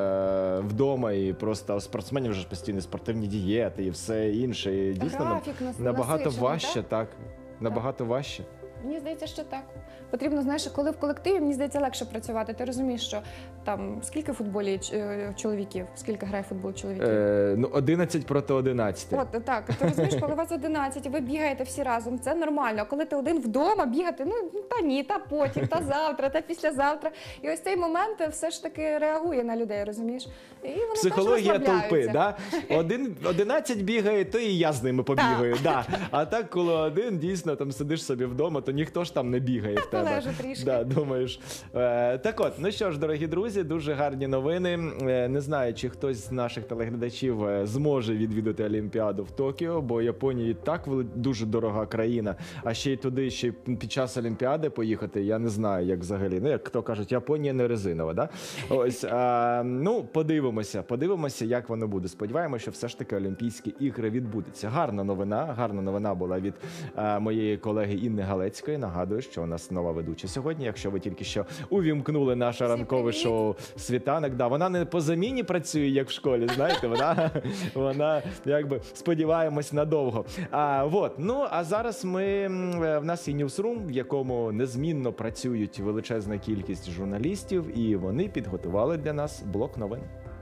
е, вдома і просто у спортсменів вже ж постійно спортивні дієти і все інше. І дійсно Графік нас- набагато насичений, важче, так? так? Набагато важче. Мені здається, що так. Потрібно, знаєш, коли в колективі, мені здається, легше працювати. Ти розумієш, що там скільки в футболі е, чоловіків, скільки грає в футбол чоловіків? Е, ну, одинадцять проти одинадцяти. От так, ти розумієш, коли вас одинадцять, і ви бігаєте всі разом, це нормально. А коли ти один вдома бігати, ну та ні, та потім, та завтра, та післязавтра. І ось цей момент все ж таки реагує на людей, розумієш? І вони теж Психологія толпи, розслабляються. да? Один, одинадцять бігає, то і я з ними побігаю. Да. А так, коли один дійсно там сидиш собі вдома, то ніхто ж там не бігає в тебе. полежу трішки. Да, думаєш. Е, так от, ну що ж, дорогі друзі, дуже гарні новини. Е, не знаю, чи хтось з наших телеглядачів е, зможе відвідати Олімпіаду в Токіо, бо Японія і так вели- дуже дорога країна. А ще й туди, ще й під час Олімпіади поїхати, я не знаю, як взагалі. Ну, як то кажуть, Японія не резинова, да? Ось, а, ну, подивимося, подивимося, як воно буде. Сподіваємося, що все ж таки Олімпійські ігри відбудуться. Гарна новина, гарна новина була від а, моєї колеги Інни Галецької. Козловської. Нагадую, що у нас нова ведуча сьогодні. Якщо ви тільки що увімкнули наше ранкове шоу «Світанок». Да, вона не по заміні працює, як в школі, знаєте, вона, вона якби, сподіваємось, надовго. А, вот. Ну, а зараз ми, в нас є ньюсрум, в якому незмінно працюють величезна кількість журналістів, і вони підготували для нас блок новин.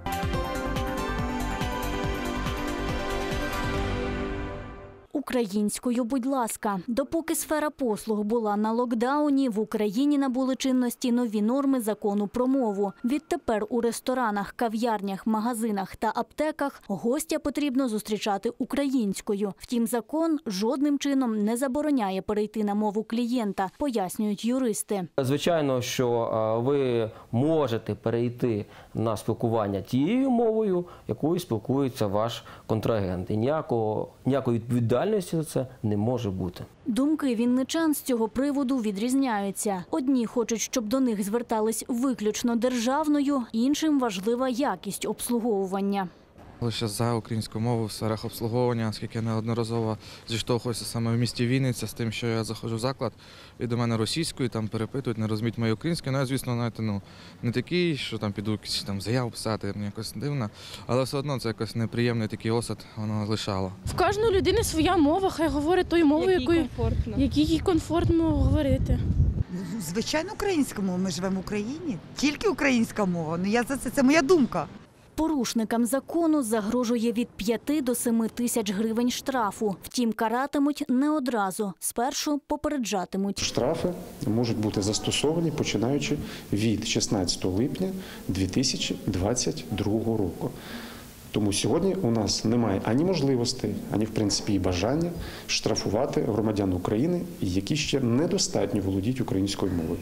Українською, будь ласка. Допоки сфера послуг була на локдауні, в Україні набули чинності нові норми закону про мову. Відтепер у ресторанах, кав'ярнях, магазинах та аптеках гостя потрібно зустрічати українською. Втім, закон жодним чином не забороняє перейти на мову клієнта, пояснюють юристи. Звичайно, що ви можете перейти на спілкування тією мовою, якою спілкується ваш контрагент. І ніякого, ніякої відповідальності за це не може бути. Думки вінничан з цього приводу відрізняються. Одні хочуть, щоб до них звертались виключно державною, іншим важлива якість обслуговування. Лише за українську мову в сферах обслуговування, оскільки я неодноразово зіштовхуюся саме в місті Вінниця з тим, що я заходжу в заклад, і до мене російською, там перепитують, не розуміють мою українською. Ну, я, звісно, знаєте, ну, не такий, що там піду якісь там заяву писати, якось дивно, але все одно це якось неприємний такий осад, воно лишало. В кожної людини своя мова, хай говорить тою мовою, якою їй комфортно говорити. Звичайно, українська мова, ми живемо в Україні, тільки українська мова, ну я за це, це моя думка. Порушникам закону загрожує від п'яти до семи тисяч гривень штрафу. Втім, каратимуть не одразу. Спершу попереджатимуть. Штрафи можуть бути застосовані, починаючи від шістнадцятого липня дві тисячі двадцять другого року. Тому сьогодні у нас немає ані можливостей, ані, в принципі, і бажання штрафувати громадян України, які ще недостатньо володіють українською мовою.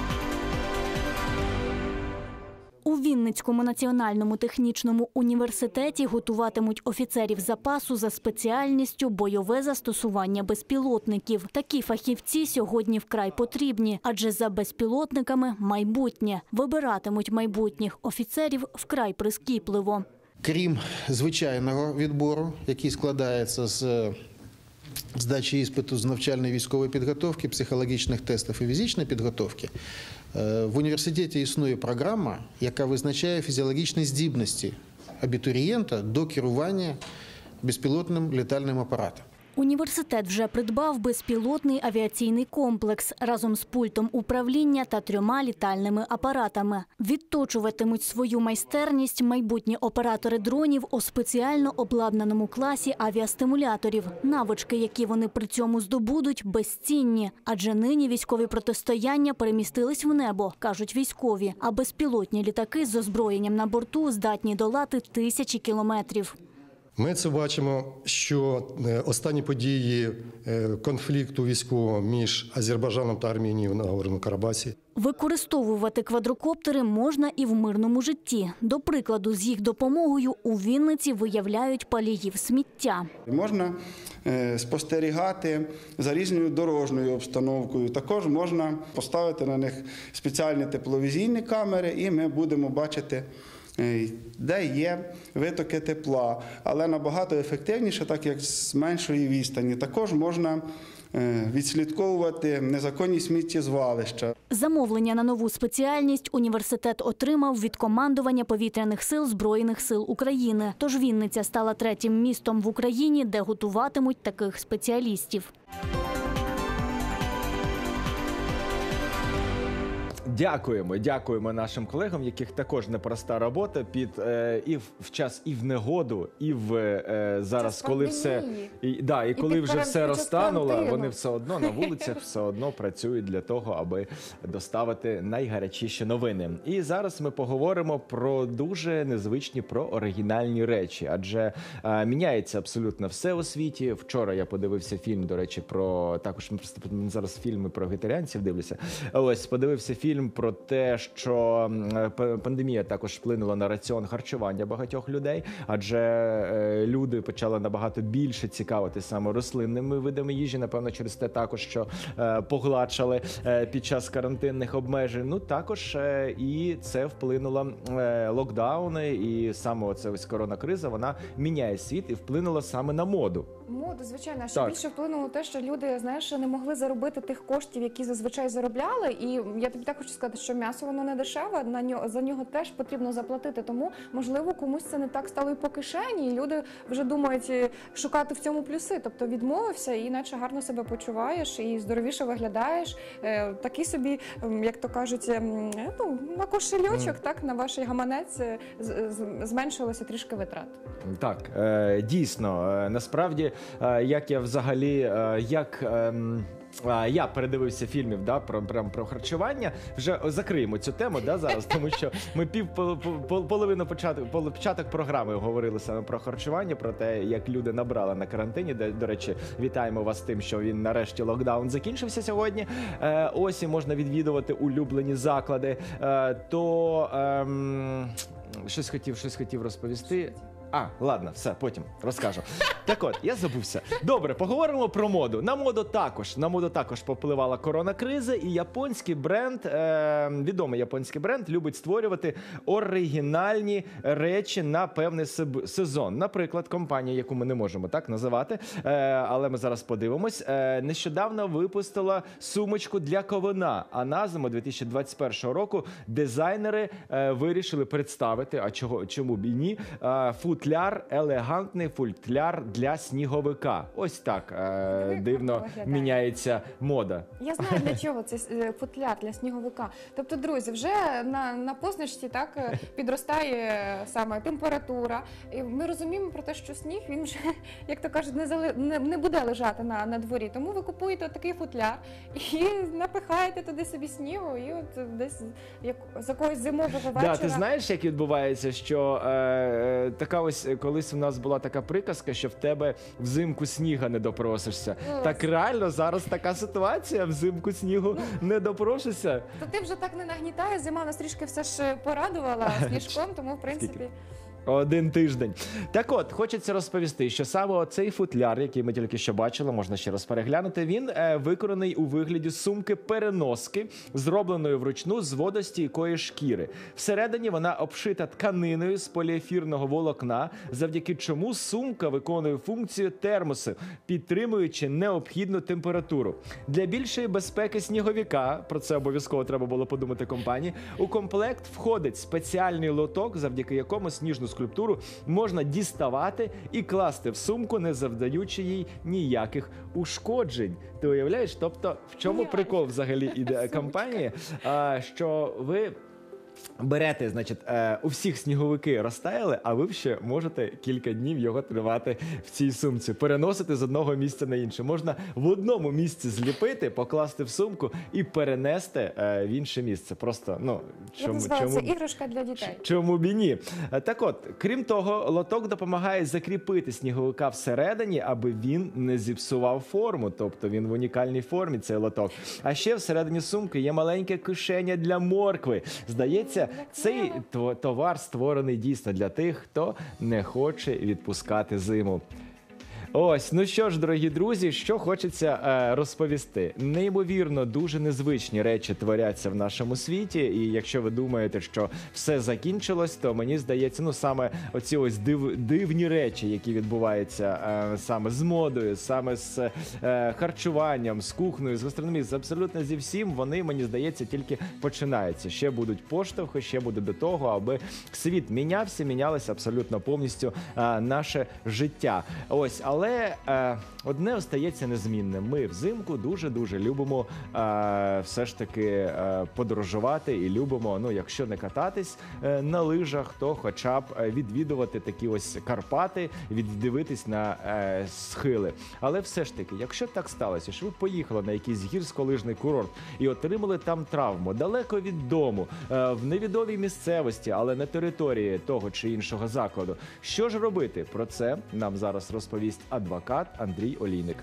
У Вінницькому національному технічному університеті готуватимуть офіцерів запасу за спеціальністю бойове застосування безпілотників. Такі фахівці сьогодні вкрай потрібні, адже за безпілотниками майбутнє. Вибиратимуть майбутніх офіцерів вкрай прискіпливо. Крім звичайного відбору, який складається з здачі іспиту з навчальної військової підготовки, психологічних тестів і фізичної підготовки, в університеті існує програма, яка визначає фізіологічні здібності абітурієнта до керування безпілотним літальним апаратом. Університет вже придбав безпілотний авіаційний комплекс разом з пультом управління та трьома літальними апаратами. Відточуватимуть свою майстерність майбутні оператори дронів у спеціально обладнаному класі авіастимуляторів. Навички, які вони при цьому здобудуть, безцінні. Адже нині військові протистояння перемістились в небо, кажуть військові. А безпілотні літаки з озброєнням на борту здатні долати тисячі кілометрів. Ми це бачимо, що останні події конфлікту військового між Азербайджаном та Армінією на Нагорному Карабасі. Використовувати квадрокоптери можна і в мирному житті. До прикладу, з їх допомогою у Вінниці виявляють паліїв сміття. Можна спостерігати за різною дорожньою обстановкою. Також можна поставити на них спеціальні тепловізійні камери, і ми будемо бачити, де є витоки тепла, але набагато ефективніше, так як з меншої відстані. Також можна відслідковувати незаконні сміттєзвалища. Замовлення на нову спеціальність університет отримав від командування повітряних сил Збройних сил України. Тож Вінниця стала третім містом в Україні, де готуватимуть таких спеціалістів. Дякуємо, дякуємо нашим колегам, яких також непроста робота під е, і в, в час і в негоду, і в е, зараз, коли все і, да, і коли і вже все розтануло, вони все одно на вулицях все одно працюють для того, аби доставити найгарячіші новини. І зараз ми поговоримо про дуже незвичні, про оригінальні речі, адже е, міняється абсолютно все у світі. Вчора я подивився фільм, до речі, про також ми зараз фільми про вегетаріанців дивлюся. Ось подивився фільм про те, що пандемія також вплинула на раціон харчування багатьох людей, адже люди почали набагато більше цікавитися саме рослинними видами їжі, напевно, через те також, що погладшали під час карантинних обмежень. Ну, також і це вплинуло локдауни, і саме оце ось коронакриза, вона міняє світ і вплинула саме на моду. Моду, звичайно. Ще Так. більше вплинуло те, що люди, знаєш, не могли заробити тих коштів, які зазвичай заробляли. І я тобі так хочу сказати, що м'ясо, воно не дешеве, на нього, за нього теж потрібно заплатити. Тому, можливо, комусь це не так стало і по кишені, і люди вже думають шукати в цьому плюси. Тобто відмовився, і наче гарно себе почуваєш, і здоровіше виглядаєш. Е, такий собі, як то кажуть, ну, на кошельочок, mm. так, на ваш гаманець з, з, зменшилося трішки витрат. Так, е, дійсно, е, насправді, е, як я взагалі, е, як... Е, Я передивився фільмів, да, про, про, про харчування. Вже закриємо цю тему, да, зараз, тому що ми пів пол, половину початок, пол, початок програми говорили саме про харчування, про те, як люди набрали на карантині. До, до речі, вітаємо вас з тим, що він нарешті локдаун закінчився сьогодні. Е, ось і можна відвідувати улюблені заклади. Е, то ем, щось хотів, щось хотів розповісти. А, ладно, все, потім розкажу. Так от, я забувся. Добре, поговоримо про моду. На моду також, на моду також попливала коронакриза, і японський бренд, е, відомий японський бренд, любить створювати оригінальні речі на певний сезон. Наприклад, компанія, яку ми не можемо так називати, е, але ми зараз подивимось, е, нещодавно випустила сумочку для ковина, а на зиму дві тисячі двадцять першого року дизайнери е, вирішили представити, а чого, чому б і ні, е, футляр, елегантний футляр для сніговика. Ось так е, дивно міняється мода. Я знаю, для чого це футляр для сніговика. Тобто, друзі, вже на, на позначці так підростає саме температура. І ми розуміємо про те, що сніг, він вже, як то кажуть, не, зали... не, не буде лежати на, на дворі. Тому ви купуєте такий футляр і напихаєте туди собі снігу, і от десь як, з якогось зимового вечора. Да, ти знаєш, як відбувається, що е, така ось, колись у нас була така приказка, що в тебе взимку сніга не допросишся. Ось. Так реально зараз така ситуація, взимку снігу не допрошишся. То ти вже так не нагнітаєш, зима нас трішки все ж порадувала сніжком, тому в принципі... Скільки? Один тиждень. Так от, хочеться розповісти, що саме цей футляр, який ми тільки що бачили, можна ще раз переглянути, він е, виконаний у вигляді сумки-переноски, зробленої вручну з водостійкої шкіри. Всередині вона обшита тканиною з поліефірного волокна, завдяки чому сумка виконує функцію термосу, підтримуючи необхідну температуру. Для більшої безпеки сніговика, про це обов'язково треба було подумати компанії, у комплект входить спеціальний лоток, завдяки якому сніжну скульптуру можна діставати і класти в сумку, не завдаючи їй ніяких ушкоджень. Ти уявляєш? Тобто, в чому прикол взагалі ідея компанії? А, що ви берете, значить, е, у всіх сніговики розтаяли, а ви ще можете кілька днів його тримати в цій сумці, переносити з одного місця на інше. Можна в одному місці зліпити, покласти в сумку і перенести е, в інше місце. Просто, ну, чому, називається чому, іграшка для дітей. чому б і ні? Так от, крім того, лоток допомагає закріпити сніговика всередині, аби він не зіпсував форму, тобто він в унікальній формі, цей лоток. А ще всередині сумки є маленьке кишеня для моркви. Здається, цей товар створений дійсно для тих, хто не хоче відпускати зиму. Ось, ну що ж, дорогі друзі, що хочеться е, розповісти. Неймовірно, дуже незвичні речі творяться в нашому світі, і якщо ви думаєте, що все закінчилось, то мені здається, ну саме оці ось див, дивні речі, які відбуваються е, саме з модою, саме з е, харчуванням, з кухнею, з гастрономією, з абсолютно зі всім, вони, мені здається, тільки починаються. Ще будуть поштовхи, ще буде до того, аби світ мінявся, мінялося абсолютно повністю е, наше життя. Ось, але Але е, одне остається незмінним. Ми взимку дуже-дуже любимо е, все ж таки е, подорожувати і любимо, ну, якщо не кататись е, на лижах, то хоча б відвідувати такі ось Карпати, віддивитись на е, схили. Але все ж таки, якщо так сталося, що ви поїхали на якийсь гірськолижний курорт і отримали там травму, далеко від дому, е, в невідомій місцевості, але на території того чи іншого закладу, що ж робити? Про це нам зараз розповість адвокат Андрій Олійник.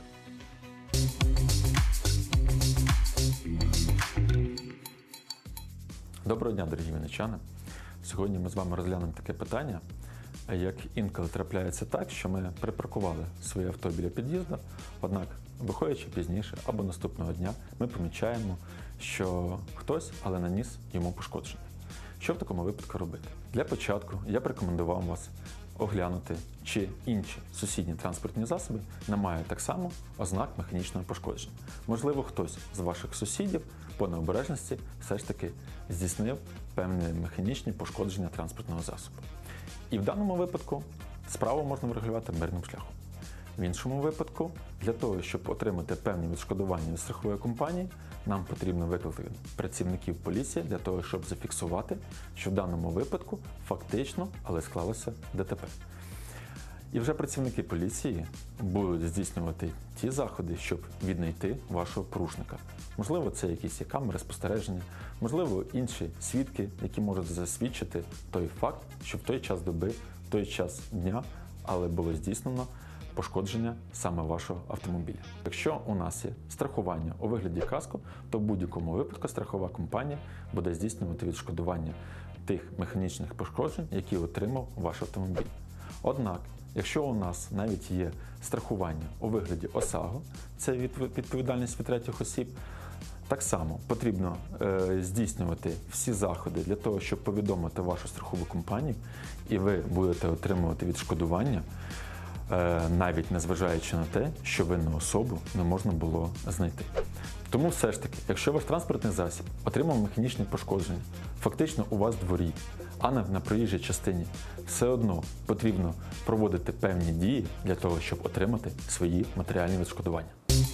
Доброго дня, дорогі вінничани. Сьогодні ми з вами розглянемо таке питання, як інколи трапляється так, що ми припаркували своє авто біля під'їзду, однак, виходячи пізніше або наступного дня, ми помічаємо, що хтось, але наніс йому пошкодження. Що в такому випадку робити? Для початку я б рекомендував вас оглянути, чи інші сусідні транспортні засоби не мають так само ознак механічного пошкодження. Можливо, хтось з ваших сусідів по необережності все ж таки здійснив певні механічні пошкодження транспортного засобу. І в даному випадку справу можна врегулювати мирним шляхом. В іншому випадку, для того, щоб отримати певні відшкодування від страхової компанії, нам потрібно викликати працівників поліції для того, щоб зафіксувати, що в даному випадку фактично, але склалося ДТП. І вже працівники поліції будуть здійснювати ті заходи, щоб віднайти вашого порушника. Можливо, це якісь камери спостереження, можливо, інші свідки, які можуть засвідчити той факт, що в той час доби, в той час дня, але було здійснено пошкодження саме вашого автомобіля. Якщо у нас є страхування у вигляді каско, то в будь-якому випадку страхова компанія буде здійснювати відшкодування тих механічних пошкоджень, які отримав ваш автомобіль. Однак, якщо у нас навіть є страхування у вигляді ОСАГО, це відповідальність від третіх осіб, так само потрібно е, здійснювати всі заходи для того, щоб повідомити вашу страхову компанію, і ви будете отримувати відшкодування, навіть незважаючи на те, що винну особу не можна було знайти. Тому все ж таки, якщо ваш транспортний засіб отримав механічні пошкодження, фактично у вас в дворі, а не на проїжджій частині, все одно потрібно проводити певні дії для того, щоб отримати свої матеріальні відшкодування.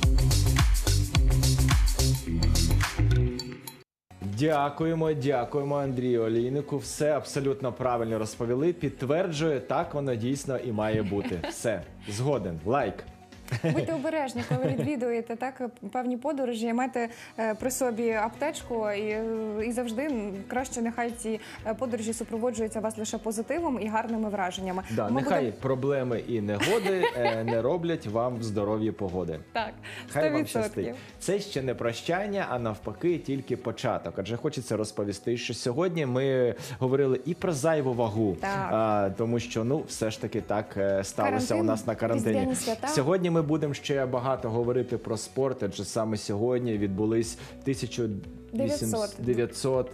Дякуємо, дякуємо Андрію Олійнику. Все абсолютно правильно розповіли. Підтверджую, так воно дійсно і має бути. Все, згоден. Лайк. Будьте обережні, коли відвідуєте так певні подорожі, майте е, при собі аптечку і, і завжди краще нехай ці подорожі супроводжуються вас лише позитивом і гарними враженнями. Да, Ми нехай будемо... проблеми і негоди е, не роблять вам в здоров'ї погоди. Так, хай вам щастить. Це ще не прощання, а навпаки тільки початок. Адже хочеться розповісти, що сьогодні ми говорили і про зайву вагу, а, тому що ну все ж таки так сталося Карантин, у нас на карантині. Сьогодні ми будемо ще багато говорити про спорт, адже саме сьогодні відбулись тисяча дев'ятсот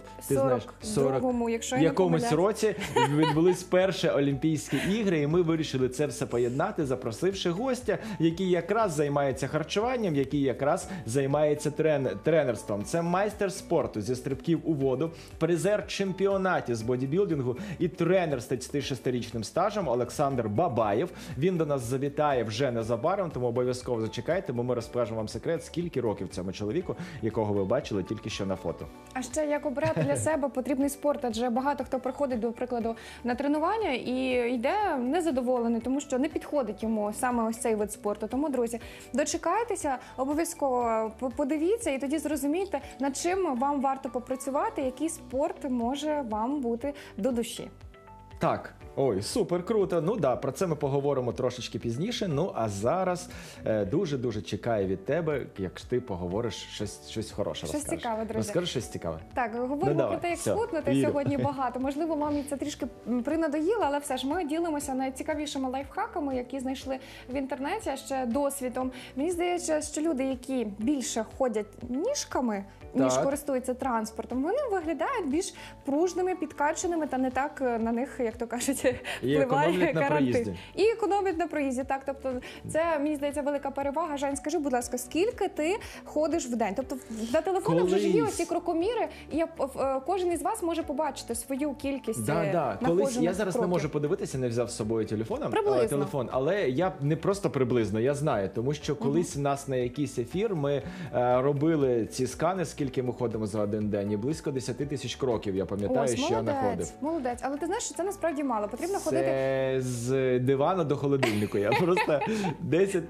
сорок якомусь році відбулись перші Олімпійські ігри, і ми вирішили це все поєднати, запросивши гостя, який якраз займається харчуванням, який якраз займається трен... тренерством. Це майстер спорту зі стрибків у воду, призер чемпіонатів з бодібілдингу і тренер з тридцятишестирічним стажем Олександр Бабаєв. Він до нас завітає вже незабаром, тому обов'язково зачекайте, бо ми розкажемо вам секрет, скільки років цьому чоловіку, якого ви бачили тільки що на фото. А ще як обирати для себе потрібний спорт, адже багато хто приходить, до прикладу, на тренування і йде незадоволений, тому що не підходить йому саме ось цей вид спорту. Тому, друзі, дочекайтеся, обов'язково подивіться і тоді зрозумійте, над чим вам варто попрацювати, який спорт може вам бути до душі. Так, ой, супер, круто. Ну да, про це ми поговоримо трошечки пізніше. Ну, а зараз дуже-дуже е, чекаю від тебе, як ти поговориш щось, щось хороше. Щось розкажеш. цікаве, друзі. Розкажи щось цікаве. Так, говоримо ну, про те, як все, схуднути вірю. сьогодні багато. Можливо, вам це трішки принадоїло, але все ж ми ділимося найцікавішими лайфхаками, які знайшли в інтернеті, а ще досвідом. Мені здається, що люди, які більше ходять ніжками, ніж так. користуються транспортом, вони виглядають більш пружними, підкаченими та не так на них, як то кажуть, впливає карантин. І економлять на проїзді. Так, тобто це, мені здається, велика перевага. Жень, скажи, будь ласка, скільки ти ходиш в день? Тобто на телефоні вже ж є оці крокоміри, і я, кожен із вас може побачити свою кількість да, да. Колись я зараз кроків. не можу подивитися, не взяв з собою телефоном, приблизно. телефон, але я не просто приблизно, я знаю, тому що колись угу. у нас на якийсь ефір ми е, робили ці скани, скільки ми ходимо за один день, і близько десять тисяч кроків, я пам'ятаю, Ось, що молодець, я находив. Молодець, але ти знаєш, що це насправді мало, потрібно це ходити... Це з дивану до холодильнику, я просто десять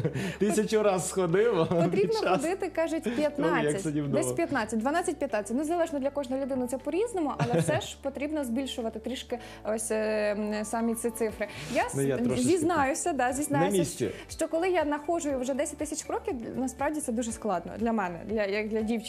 тисячу раз сходив. Потрібно ходити, кажуть, п'ятнадцять, десь п'ятнадцять, дванадцять-п'ятнадцять, ну залежно для кожної людини це по-різному, але все ж потрібно збільшувати трішки ось е, самі ці цифри. Я, ну, я зізнаюся, да, зізнаюся, що, що коли я находжу вже десять тисяч кроків, насправді це дуже складно для мене, для, як для дівчини.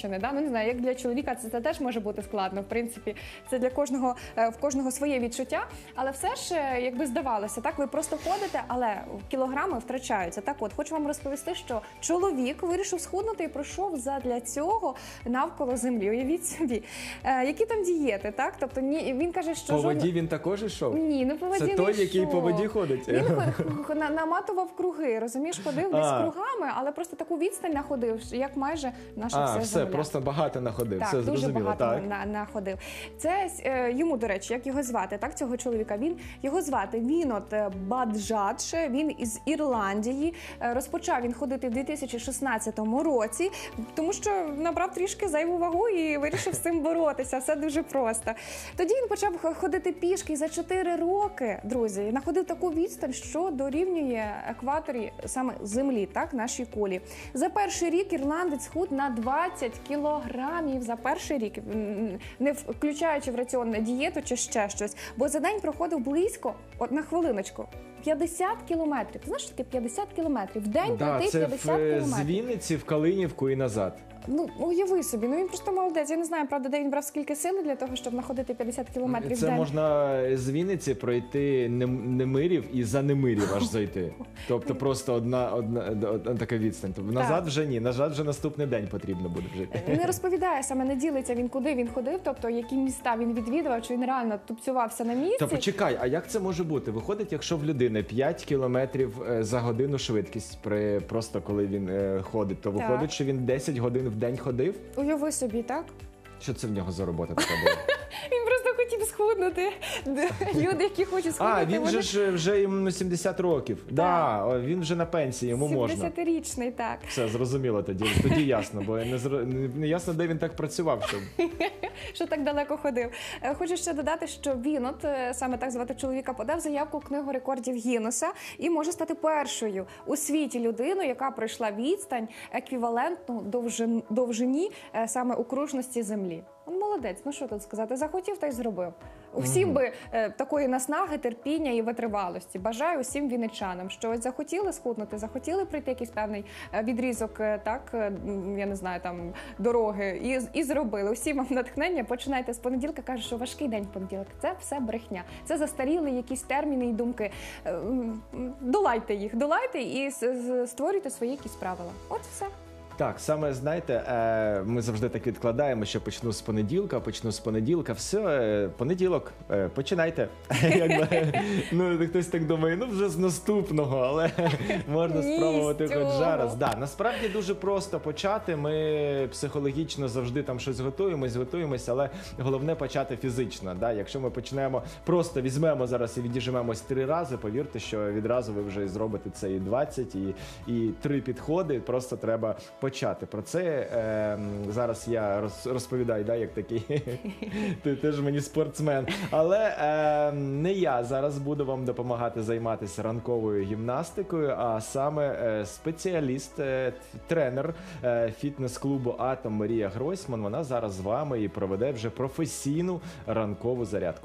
передбачене. Да? Ну, не знаю, як для чоловіка це, це теж може бути складно. В принципі, це для кожного, е, в кожного своє відчуття. Але все ж, е, якби здавалося, так, ви просто ходите, але кілограми втрачаються. Так от, хочу вам розповісти, що чоловік вирішив схуднути і пройшов задля цього навколо землі. Уявіть собі. Е, які там дієти, так? Тобто, ні, він каже, що... По жодна- воді він також ішов? Ні, ну по воді Це не той, який йшов. по воді ходить? Він х- на- наматував круги, розумієш, ходив десь А. кругами, але просто таку відстань находив, як майже наша А, вся все, земля. просто багато находив, Так, все дуже зрозуміло, багато так. на, находив. Це е, йому, до речі, як його звати, так, цього чоловіка. Він, його звати Вінод Баджадж, він із Ірландії. Е, Розпочав він ходити в дві тисячі шістнадцятому році, тому що набрав трішки зайву вагу і вирішив з цим боротися. Все дуже просто. Тоді він почав ходити пішки і за чотири роки, друзі, находив таку відстань, що дорівнює екваторі саме землі, так, нашій кулі. За перший рік ірландець худ на двадцять кілограмів за перший рік, м, не включаючи в раціон дієту чи ще щось. Бо за день проходив близько, от на хвилиночку, п'ятдесят кілометрів. Ти знаєш, що таке п'ятдесят кілометрів? В день Да, пройти це п'ятдесят в, з кілометрів. Вінниці в Калинівку і назад. Ну, уяви собі, ну він просто молодець. Я не знаю, правда, де він брав скільки сили для того, щоб находити п'ятдесят кілометрів в Це день. можна з Вінниці пройти Нем- Немирів і за Немирів аж зайти. Тобто просто одна, одна, одна така відстань. Тобто назад вже ні, назад вже наступний день потрібно буде вже. Не розповідає саме, не ділиться він, куди він ходив, тобто які міста він відвідував, чи він реально тупцювався на місці. Та почекай, а як це може бути? Виходить, якщо в людини п'ять кілометрів е, за годину швидкість, при просто коли він е, ходить, то Так. виходить, що він десять годин в день ходив? Уяви собі, так? Що це в нього за робота така була? Він просто хотів схуднути. Люди, які хочуть схуднути, А, він вони... же ж вже йому сімдесят років. Да, о, він вже на пенсії, йому можна. сімдесятирічний, так. Все, зрозуміло тоді. Тоді ясно, бо не, зро... не, не ясно, де він так працював. Щоб... Що так далеко ходив. Е, Хочу ще додати, що Вінод, е, саме так звати чоловіка, подав заявку в Книгу рекордів Гіннеса і може стати першою у світі людиною, яка пройшла відстань еквівалентну довжин... довжині е, саме окружності Землі. Он молодець, ну що тут сказати, захотів та й зробив. Всім Мгм. би е, такої наснаги, терпіння і витривалості. Бажаю усім вінничанам, що ось захотіли схуднути, захотіли пройти якийсь певний е, відрізок, е, так, е, м, я не знаю, там, дороги, і, і зробили. Усім вам натхнення, починайте з понеділка, кажуть, що важкий день в понеділок. Це все брехня. Це застаріли якісь терміни і думки. Е, м, м, Долайте їх, долайте і с- с- створюйте свої якісь правила. От все. Так, саме знаєте, е, ми завжди так відкладаємо, що почну з понеділка, почну з понеділка. Все, е, понеділок, е, починайте. Якби, ну, хтось так думає, ну вже з наступного, але можна Ні, спробувати з хоч цього. зараз. Да, насправді дуже просто почати. Ми психологічно завжди там щось готуємось, готуємось, але головне почати фізично. Да? Якщо ми почнемо, просто візьмемо зараз і відіжмемось три рази, повірте, що відразу ви вже зробите це і двадцять, і, і три підходи, просто треба почати. Про це е, зараз я роз, розповідаю, да, як такий, ти теж мені спортсмен. Але е, не я зараз буду вам допомагати займатися ранковою гімнастикою, а саме е, спеціаліст, е, тренер е, фітнес-клубу «Атом» Марія Гройсман. Вона зараз з вами і проведе вже професійну ранкову зарядку.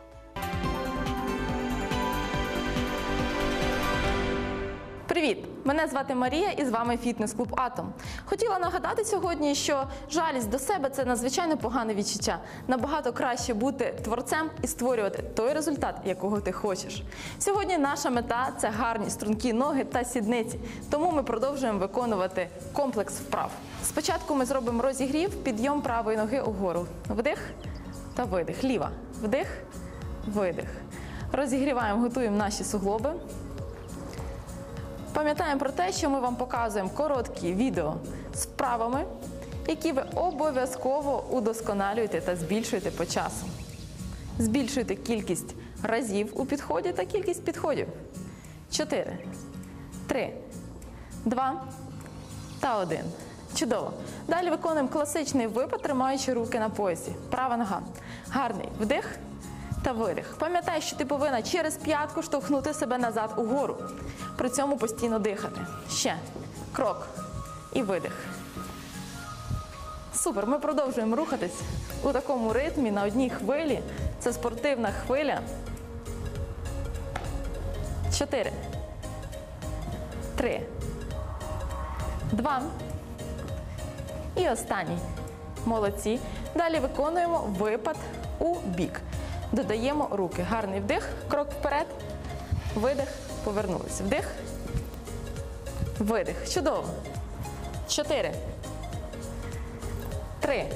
Привіт! Мене звати Марія і з вами фітнес-клуб «Атом». Хотіла нагадати сьогодні, що жалість до себе – це надзвичайно погане відчуття. Набагато краще бути творцем і створювати той результат, якого ти хочеш. Сьогодні наша мета – це гарні стрункі ноги та сідниці, тому ми продовжуємо виконувати комплекс вправ. Спочатку ми зробимо розігрів, підйом правої ноги угору. Вдих та видих. Ліва. Вдих, видих. Розігріваємо, готуємо наші суглоби. Пам'ятаємо про те, що ми вам показуємо короткі відео з вправами, які ви обов'язково удосконалюєте та збільшуєте по часу. Збільшуйте кількість разів у підході та кількість підходів. чотири, три, два та один. Чудово. Далі виконуємо класичний випад, тримаючи руки на поясі. Права нога. Гарний вдих та видих. Пам'ятай, що ти повинна через п'ятку штовхнути себе назад угору. При цьому постійно дихати. Ще. Крок. І видих. Супер. Ми продовжуємо рухатись у такому ритмі на одній хвилі. Це спортивна хвиля. Чотири. Три. Два. І останній. Молодці. Далі виконуємо випад у бік. Додаємо руки. Гарний вдих, крок вперед, видих, повернулись. Вдих, видих. Чудово. Чотири. Три.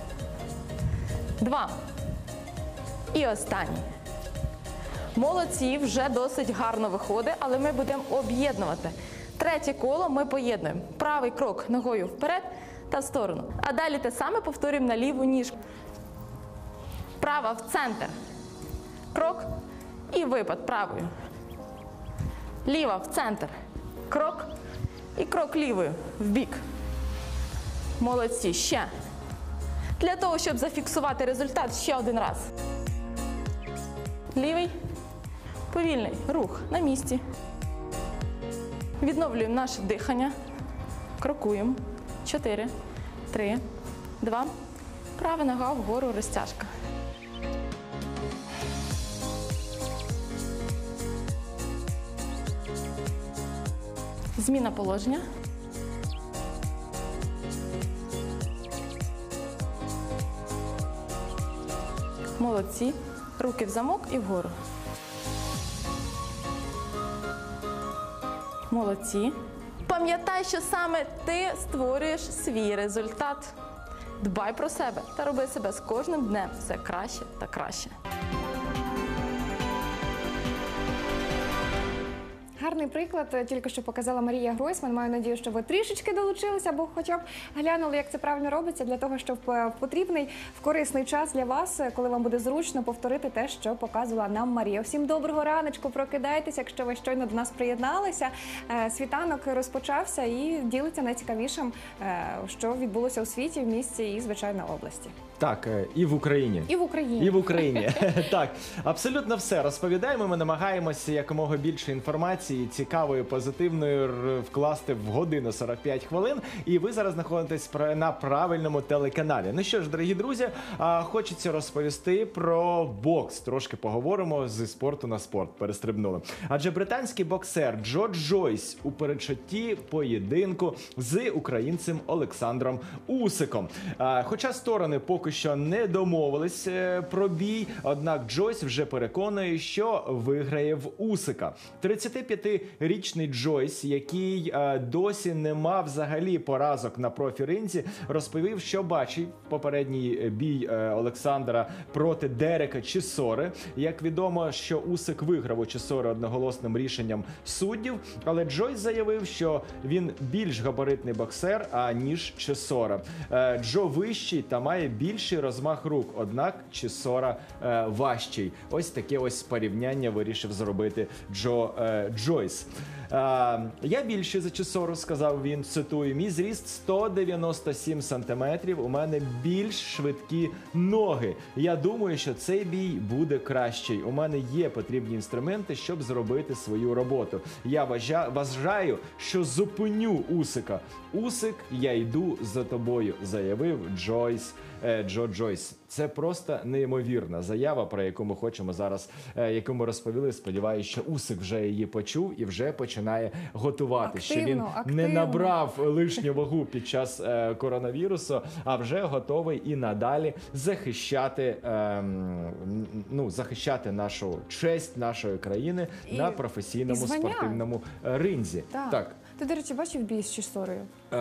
Два. І останній. Молодці, вже досить гарно виходить, але ми будемо об'єднувати. Третє коло ми поєднуємо. Правий крок ногою вперед та в сторону. А далі те саме повторюємо на ліву ніжку. Права в центр. Крок і випад правою. Ліва в центр. Крок і крок лівою в бік. Молодці. Ще. Для того, щоб зафіксувати результат, ще один раз. Лівий. Повільний рух на місці. Відновлюємо наше дихання. Крокуємо. Чотири, три, два. Права нога вгору, розтяжка. Зміна положення. Молодці. Руки в замок і вгору. Молодці. Пам'ятай, що саме ти створюєш свій результат. Дбай про себе та роби себе з кожним днем все краще та краще. Гарний приклад тільки що показала Марія Гройсман. Маю надію, що ви трішечки долучилися, або хоча б глянули, як це правильно робиться, для того, щоб в потрібний, в корисний час для вас, коли вам буде зручно, повторити те, що показувала нам Марія. Всім доброго раночку, прокидайтеся, якщо ви щойно до нас приєдналися. Світанок розпочався і ділиться найцікавішим, що відбулося у світі, в місті і, звичайно, області. Так, і в Україні. І в Україні. І в Україні. Так, абсолютно все розповідаємо. Ми намагаємося якомога більше інформації, цікавої, позитивної, вкласти в годину сорок п'ять хвилин. І ви зараз знаходитесь на правильному телеканалі. Ну що ж, дорогі друзі, хочеться розповісти про бокс. Трошки поговоримо зі спорту на спорт. Перестрибнули. Адже британський боксер Джо Джойс у передчутті поєдинку з українцем Олександром Усиком. Хоча сторони поки що не домовились про бій, однак Джойс вже переконує, що виграє в Усика. тридцятип'ятирічний Джойс, який а, досі не мав взагалі поразок на профі-ринзі, розповів, що бачив попередній бій е, Олександра проти Дерека Чісори. Як відомо, що Усик виграв у Чісори одноголосним рішенням суддів, але Джойс заявив, що він більш габаритний боксер, аніж Чісора. Е, Джо вищий та має більший розмах рук, однак Чісора е, важчий. Ось таке ось порівняння вирішив зробити Джо е, Джойс. Е, я більший за Чісору, сказав він, цитую, мій зріст сто дев'яносто сім сантиметрів, у мене більш швидкі ноги. Я думаю, що цей бій буде кращий. У мене є потрібні інструменти, щоб зробити свою роботу. Я вважаю, що зупиню Усика. Усик, я йду за тобою, заявив Джойс. Джо Джойс. Це просто неймовірна заява, про яку ми хочемо зараз, яку ми розповіли. Сподіваюся, що Усик вже її почув і вже починає готувати. Активно, що він активно. не набрав лишню вагу під час е, коронавірусу, а вже готовий і надалі захищати, е, ну, захищати нашу честь нашої країни і, на професійному спортивному ринзі. Так. так. Ти, до речі, бачив бій з Чісорою? Е,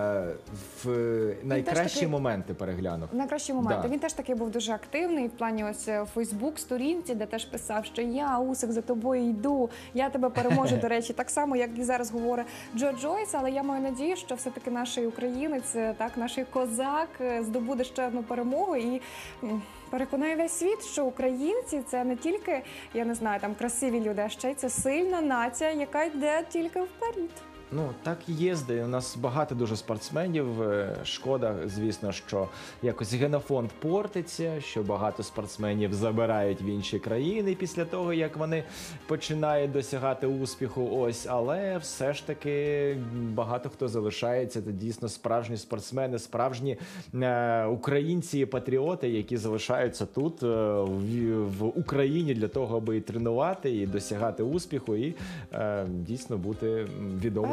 в найкращі таки... моменти переглянув. Найкращі моменти. Да. Він теж таки був дуже активний в плані ось Фейсбук-сторінці, де теж писав, що я, Усик, за тобою йду, я тебе переможу, до речі, так само, як і зараз говорить Джо Джойс, але я маю надію, що все-таки наш українець, так, наш козак здобуде ще одну перемогу і переконає весь світ, що українці – це не тільки, я не знаю, там красиві люди, а ще й це сильна нація, яка йде тільки вперед. Ну, так і є. У нас багато дуже спортсменів. Шкода, звісно, що якось генофонд портиться, що багато спортсменів забирають в інші країни після того, як вони починають досягати успіху. Ось, але все ж таки багато хто залишається. Це дійсно справжні спортсмени, справжні е, українці і патріоти, які залишаються тут, е, в, в Україні для того, аби і тренувати, і досягати успіху, і е, дійсно бути відомими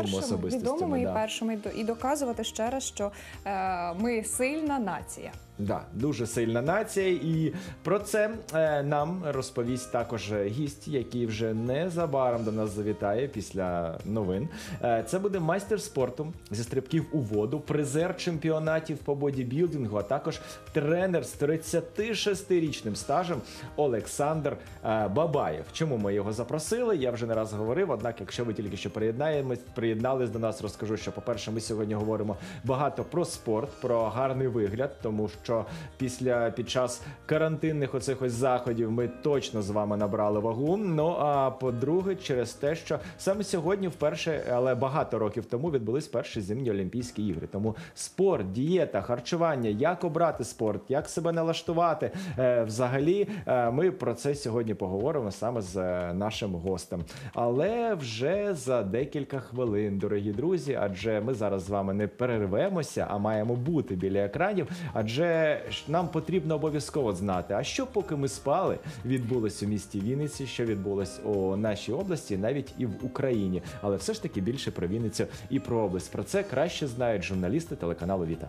першими, особистостями. відомими і Да. першими, і доказувати ще раз, що е, ми сильна нація. Да, дуже сильна нація, і про це е, нам розповість також гість, який вже незабаром до нас завітає після новин. Е, це буде майстер спорту зі стрибків у воду, призер чемпіонатів по бодібілдингу, а також тренер з тридцятишестирічним стажем Олександр е, Бабаєв. Чому ми його запросили? Я вже не раз говорив, однак, якщо ви тільки що приєднаємось, приєднались до нас, розкажу, що, по-перше, ми сьогодні говоримо багато про спорт, про гарний вигляд, тому що що після під час карантинних оцих ось заходів ми точно з вами набрали вагу. Ну а по-друге, через те, що саме сьогодні вперше, але багато років тому відбулись перші зимні Олімпійські ігри. Тому спорт, дієта, харчування, як обрати спорт, як себе налаштувати. Е, взагалі, е, ми про це сьогодні поговоримо саме з е, нашим гостем. Але вже за декілька хвилин, дорогі друзі, адже ми зараз з вами не перервемося, а маємо бути біля екранів, адже нам потрібно обов'язково знати, а що поки ми спали, відбулось у місті Вінниці, що відбулось у нашій області, навіть і в Україні. Але все ж таки більше про Вінницю і про область. Про це краще знають журналісти телеканалу Віта.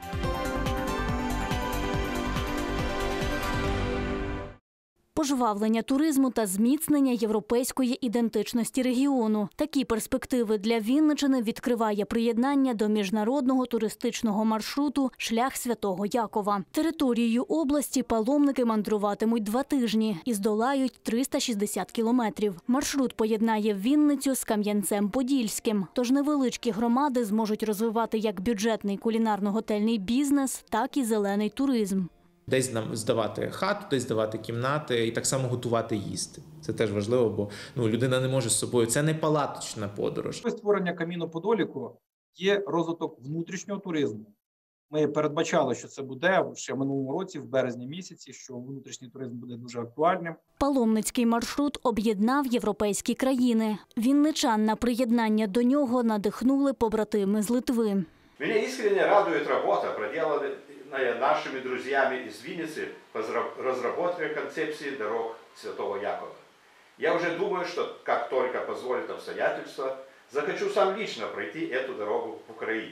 Пожвавлення туризму та зміцнення європейської ідентичності регіону. Такі перспективи для Вінниччини відкриває приєднання до міжнародного туристичного маршруту «Шлях Святого Якова». Територією області паломники мандруватимуть два тижні і здолають триста шістдесят кілометрів. Маршрут поєднає Вінницю з Кам'янцем-Подільським. Тож невеличкі громади зможуть розвивати як бюджетний кулінарно-готельний бізнес, так і зелений туризм. Десь нам здавати хату, десь здавати кімнати і так само готувати їсти. Це теж важливо, бо ну, людина не може з собою. Це не палаточна подорож. Створення Каміно Подоліку є розвиток внутрішнього туризму. Ми передбачали, що це буде ще в минулому році, в березні місяці, що внутрішній туризм буде дуже актуальним. Паломницький маршрут об'єднав європейські країни. Вінничан на приєднання до нього надихнули побратими з Литви. Мене іскренне радує робота, проделана нашими друзьями из Винницы по разработке концепции дорог Святого Якова. Я уже думаю, что как только позволят обстоятельства, захочу сам лично пройти эту дорогу в Украине.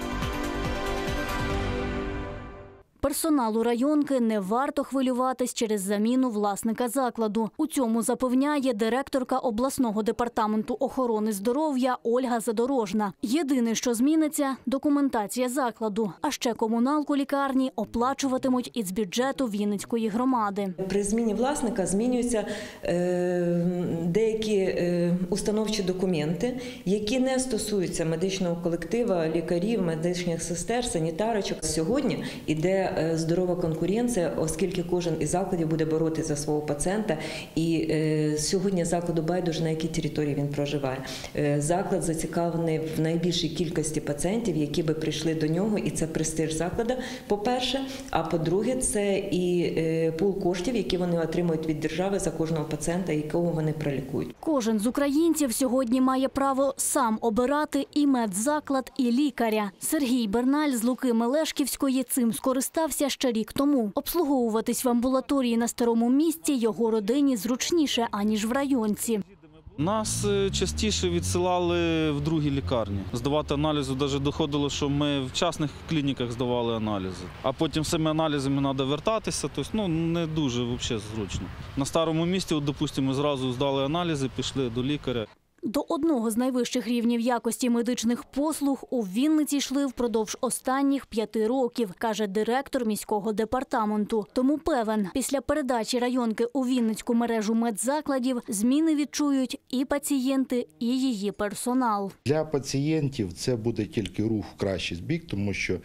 Персоналу районки не варто хвилюватись через заміну власника закладу. У цьому запевняє директорка обласного департаменту охорони здоров'я Ольга Задорожна. Єдине, що зміниться – документація закладу. А ще комуналку лікарні оплачуватимуть із бюджету Вінницької громади. При зміні власника змінюються е, деякі е, установчі документи, які не стосуються медичного колектива, лікарів, медичних сестер, санітарочок. Сьогодні іде здорова конкуренція, оскільки кожен із закладів буде боротися за свого пацієнта. І е, сьогодні закладу байдуже, на якій території він проживає. Е, заклад зацікавлений в найбільшій кількості пацієнтів, які би прийшли до нього, і це престиж закладу, по-перше. А по-друге, це і е, пул коштів, які вони отримують від держави за кожного пацієнта, якого вони пролікують. Кожен з українців сьогодні має право сам обирати і медзаклад, і лікаря. Сергій Берналь з Луки Мелешківської цим скористався ще рік тому. Обслуговуватись в амбулаторії на Старому Місті його родині зручніше, аніж в районці. Нас частіше відсилали в другі лікарні. Здавати аналізи навіть доходило, що ми в частних клініках здавали аналізи. А потім з цими аналізами треба вертатися, тобто ну, не дуже взагалі зручно. На Старому Місті, от, допустимо, ми зразу здали аналізи, пішли до лікаря. До одного з найвищих рівнів якості медичних послуг у Вінниці йшли впродовж останніх п'яти років, каже директор міського департаменту. Тому певен, після передачі районки у Вінницьку мережу медзакладів зміни відчують і пацієнти, і її персонал. Для пацієнтів це буде тільки рух в кращий бік, тому що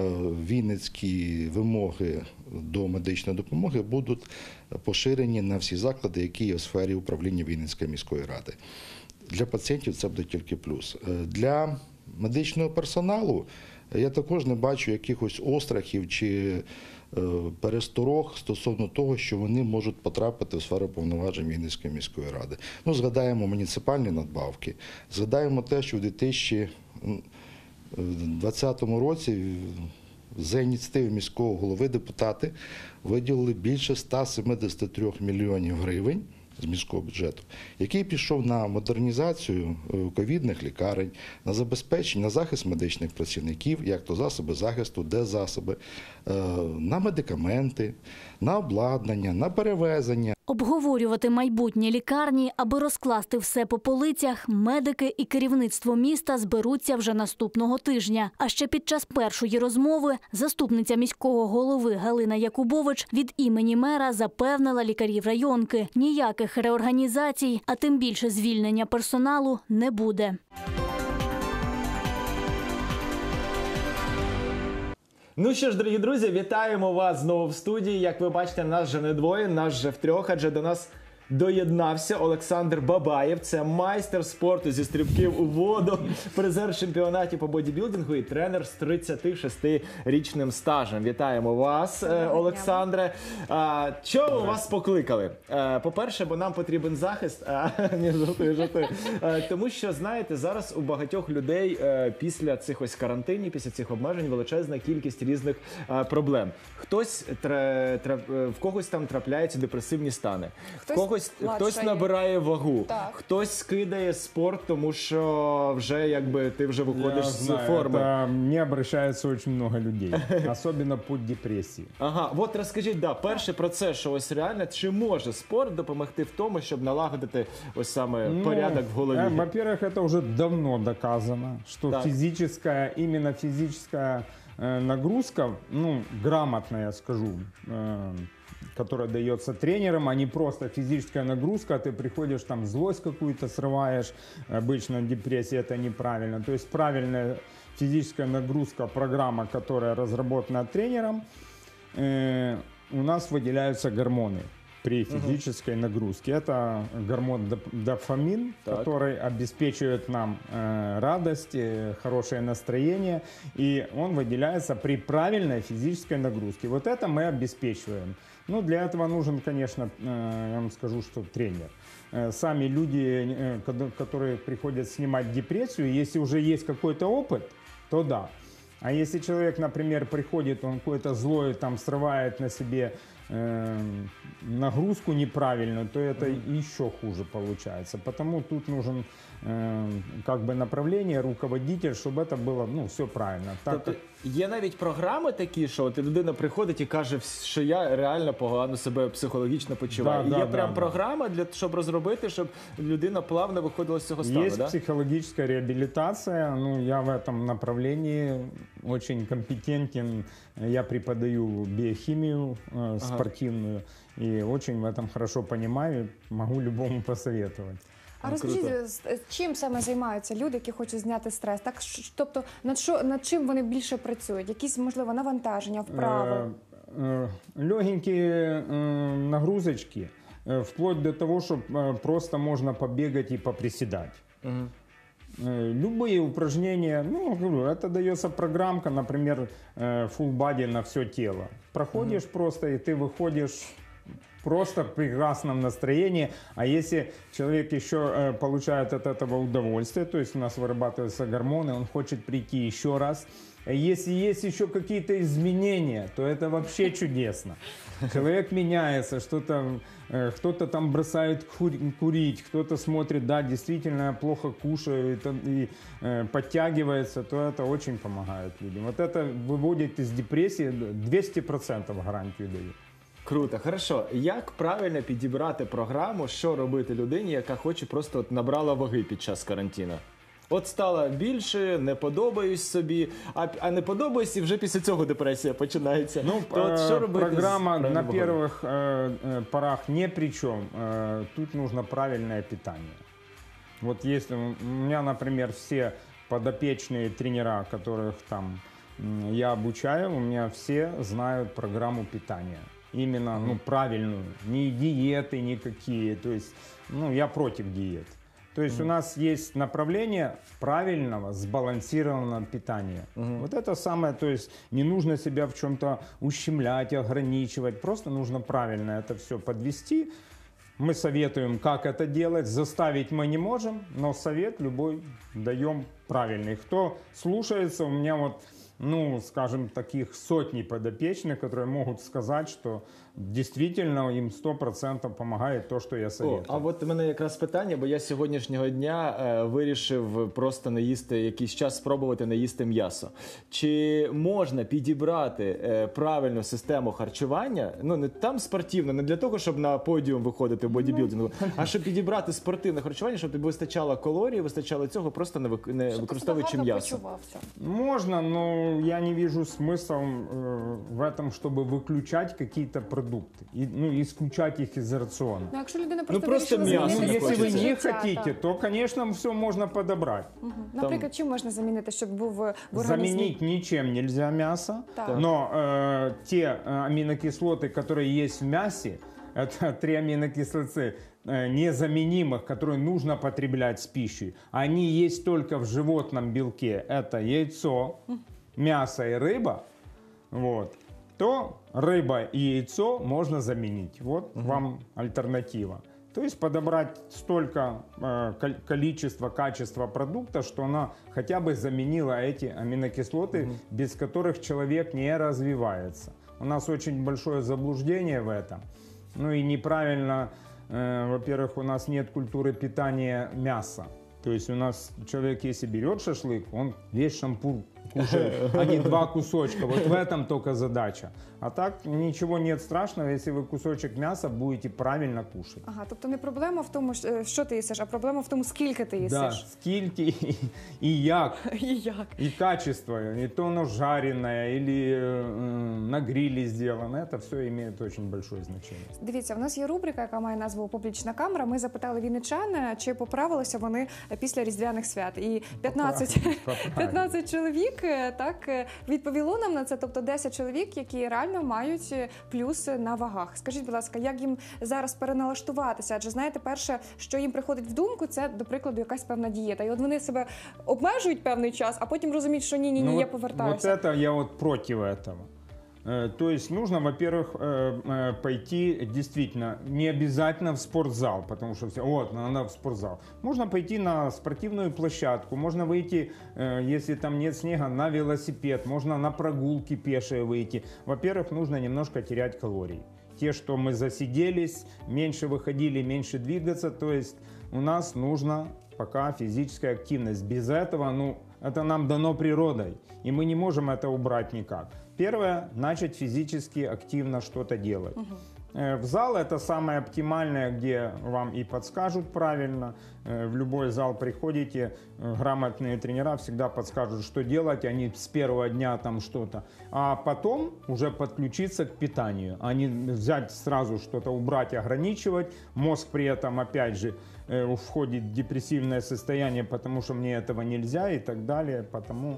вінницькі вимоги до медичної допомоги будуть поширені на всі заклади, які є у сфері управління Вінницької міської ради. Для пацієнтів це буде тільки плюс. Для медичного персоналу я також не бачу якихось острахів чи пересторог стосовно того, що вони можуть потрапити в сферу повноважень Вінницької міської ради. Ну, згадаємо муніципальні надбавки, згадаємо те, що в дві тисячі двадцятому році за ініціативи міського голови депутати виділили більше ста сімдесят три мільйонів гривень з міського бюджету, який пішов на модернізацію ковідних лікарень, на забезпечення, на захист медичних працівників, як то засоби захисту, де засоби, на медикаменти, на обладнання, на перевезення. Обговорювати майбутні лікарні, аби розкласти все по полицях, медики і керівництво міста зберуться вже наступного тижня. А ще під час першої розмови заступниця міського голови Галина Якубович від імені мера запевнила лікарів районки – ніяких реорганізацій, а тим більше звільнення персоналу не буде. Ну що ж, дорогі друзі, вітаємо вас знову в студії. Як ви бачите, нас вже не двоє, нас вже втрьох, адже до нас доєднався Олександр Бабаєв. Це майстер спорту зі стрибків у воду, призер чемпіонатів по бодібілдингу і тренер з тридцятишестирічним стажем. Вітаємо вас, Олександре. А, чого вас покликали? А, по-перше, бо нам потрібен захист. А, ні, жартую, жартую. А, тому що, знаєте, зараз у багатьох людей а, після цих ось карантинів, після цих обмежень величезна кількість різних а, проблем. Хтось, тра, тра, в когось там трапляються депресивні стани. Хтось Когось Хтось набирає вагу, так. Хтось скидає спорт, тому що вже якби ти вже виходиш Я з знаю, форми. Это мне обращается очень много людей, особенно по депрессии. Ага, от розкажіть, да, перше про це, що ось реально, чи може спорт допомогти в тому, щоб налагодити ось саме Ну, порядок в голові? э, Во-первых, это уже давно доказано, что Так. физическая, именно физическая э, нагрузка, ну, грамотно я скажу, э, которая дается тренерам, а не просто физическая нагрузка, ты приходишь, там злость какую-то срываешь, обычно депрессия, это неправильно. То есть правильная физическая нагрузка, программа, которая разработана тренером, э, у нас выделяются гормоны при физической угу. нагрузке. Это гормон доп- дофамин, так. который обеспечивает нам э, радость, э, хорошее настроение, и он выделяется при правильной физической нагрузке. Вот это мы обеспечиваем. Ну, для этого нужен, конечно, я вам скажу, что тренер. Сами люди, которые приходят снимать депрессию, если уже есть какой-то опыт, то да. А если человек, например, приходит, он какой-то злой, там, срывает на себе э, нагрузку неправильную, то это mm-hmm. еще хуже получается. Потому тут нужен э, как бы направление, руководитель, чтобы это было, ну, все правильно. Так, тобто є навіть програми такі, що от людина приходить і каже, що я реально погано себе психологічно почуваю. Да, і є да, прям да, програма, для, щоб розробити, щоб людина плавно виходила з цього стану, Есть да? психологическая реабилитация, ну, я в этом направлении очень компетентен. Я преподаю биохимию э, спортивную и очень в этом хорошо понимаю, могу любому посоветовать. А розкажіть, з чим саме займаються люди, які хочуть зняти стрес? Так, ш- тобто, над, що, над чим вони більше працюють? Якісь, можливо, навантаження, вправи? Э, э, легенькие э, нагрузочки, э, вплоть до того, что э, просто можно побегать и поприседать. Мгм. Э, Любые упражнения, ну, говорю, это дается программка, например, э, full body на все тело. Проходишь просто, и ты выходишь просто в прекрасном настроении. А если человек еще э, получает от этого удовольствие, то есть у нас вырабатываются гормоны, он хочет прийти еще раз. Если есть еще какие-то изменения, то это вообще чудесно. Человек меняется, что-то, э, кто-то там бросает кури- курить, кто-то смотрит, да, действительно я плохо кушаю и, там- и, э, подтягивается, то это очень помогает людям. Вот это выводит из депрессии, двести процентов гарантию дает. Круто, хорошо. Як правильно підібрати програму, що робити людині, яка хоче просто от набрала ваги під час карантину? От стала більше, не подобаюсь собі, а, а не подобаюсь, і вже після цього депресія починається. Ну, То от що э, робити з программа на правильною вагою? первых э, э, порах не при чем. Э, тут нужно правильное питание. Вот если у меня, например, все подопечные тренера, которых там м, я обучаю, у меня все знают программу питания. Именно, ну, правильную. Не диеты никакие. То есть, ну, я против диет. То есть у нас есть направление правильного, сбалансированного питания. Вот это самое, то есть не нужно себя в чем-то ущемлять, ограничивать. Просто нужно правильно это все подвести. Мы советуем, как это делать. Заставить мы не можем, но совет любой даем правильный. Кто слушается, у меня вот ну, скажем, таких сотни подопечных, которые могут сказать, что действительно им сто процентов помогает то, що я советую. О, а от у мене якраз питання, бо я сьогоднішнього дня е, вирішив просто не їсти якийсь час, спробувати не їсти м'ясо. Чи можна підібрати е, правильну систему харчування, ну не там спортивно, не для того, щоб на подіум виходити в бодібілдингу, а щоб підібрати спортивне харчування, щоб тобі вистачало калорій, вистачало цього, просто не, вик... не використовуючи м'ясо? Можно, но я не вижу смысла э, в этом, чтобы выключать какие-то продукты, и, ну, исключать их из рациона. Ну, якщо людина просто, просто вирішила м'ясо змінити Ну, если спосіб вы не життя, хотите, так. то, конечно, все можно подобрать. Мгм. Наприклад, чим можна замінити, щоб був в організмі? Заменить ничем нельзя мясо, Так. но э, те э, аминокислоты, которые есть в мясе, это три аминокислоты э, незаменимых, которые нужно потреблять с пищей. Они есть только в животном белке. Это яйцо, мясо и рыба. Вот. То рыба и яйцо можно заменить. Вот вам альтернатива. То есть подобрать столько э, кол- количество, качество продукта, что она хотя бы заменила эти аминокислоты, без которых человек не развивается. У нас очень большое заблуждение в этом. Ну и неправильно, э, во-первых, у нас нет культуры питания мяса. То есть у нас человек, если берет шашлык, он весь шампур кушает, а не два кусочка. Вот в этом только задача. А так ничего нет страшного, если вы кусочек мяса будете правильно кушать. Ага, тобто не проблема в тому, що що ти їсиш, а проблема в тому, скільки ти Да, їсиш. скільки и, и як, І як? и качество, и то оно жареное или э, на гриле сделано, это все имеет очень большое значение. Дивіться, в нас є рубрика, яка має назву «Публічна камера». Ми запитали вінничан, чи поправилися вони після Різдвяних свят. І п'ятнадцять, п'ятнадцять чоловік е, так е, відповіло нам на це, тобто десять чоловік, які реально мають плюс на вагах. Скажіть, будь ласка, як їм зараз переналаштуватися? Адже, знаєте, перше, що їм приходить в думку, це, до прикладу, якась певна дієта. І от вони себе обмежують певний час, а потім розуміють, що ні-ні-ні, Ну я вот- повертаюся. Вот это я вот против этого. Э, То есть нужно, во-первых, э, э, пойти действительно не обязательно в спортзал, потому что все, вот, надо в спортзал. Можно пойти на спортивную площадку, можно выйти, э, если там нет снега, на велосипед, можно на прогулки пешие выйти. Во-первых, нужно немножко терять калорий. Те, что мы засиделись, меньше выходили, меньше двигаться, то есть у нас нужна пока физическая активность. Без этого, ну, это нам дано природой, и мы не можем это убрать никак. Первое, начать физически активно что-то делать. Э, В зал это самое оптимальное, где вам и подскажут правильно. Э, В любой зал приходите, э, грамотные тренера всегда подскажут, что делать, они с первого дня там что-то. А потом уже подключиться к питанию, а не взять сразу что-то убрать, ограничивать. Мозг при этом опять же э, входит в депрессивное состояние, потому что мне этого нельзя и так далее. Потому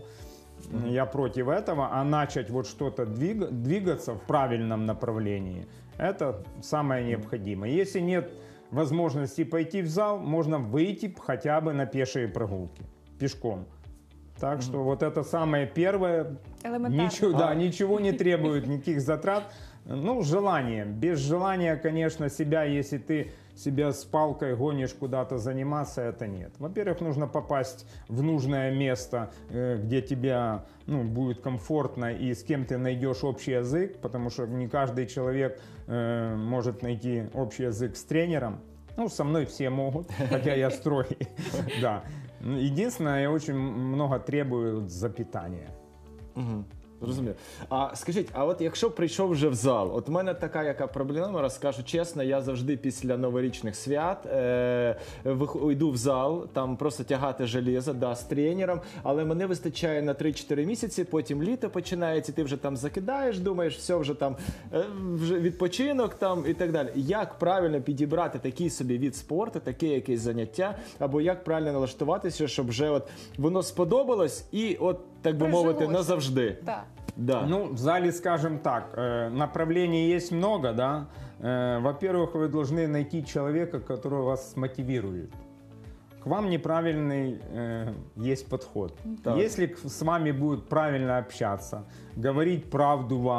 я против этого, а начать вот что-то двиг- двигаться в правильном направлении, это самое необходимое. Если нет возможности пойти в зал, можно выйти хотя бы на пешие прогулки, пешком. Так что вот это самое первое, Элементарно. ничего, да, А. ничего не требует, никаких затрат. Ну, желание. Без желания, конечно, себя, если ты себя с палкой гонишь куда-то заниматься, это нет. Во-первых, нужно попасть в нужное место, э, где тебе, ну, будет комфортно и с кем ты найдешь общий язык, потому что не каждый человек э, может найти общий язык с тренером. Ну, со мной все могут, хотя я строй. Да. Единственное, я очень много требую за питание. Угу. Зрозумів. А скажіть, а от якщо прийшов вже в зал, от у мене така яка проблема, розкажу чесно, я завжди після новорічних свят е, вих- йду в зал, там просто тягати железо, да, з тренером, але мене вистачає на три-чотири місяці, потім літо починається, ти вже там закидаєш, думаєш, все, вже там е, вже відпочинок там і так далі. Як правильно підібрати такий собі від спорту, таке якесь заняття, або як правильно налаштуватися, щоб вже от воно сподобалось і от, так би мовити, Прижилося. назавжди. Так. Да. Ну, в зале, скажем так, э, направлений есть много, да. Э, Во-первых, вы должны найти человека, который вас мотивирует. К вам неправильный э, есть подход. Так. Если к- с вами будут правильно общаться, говорить правду вам,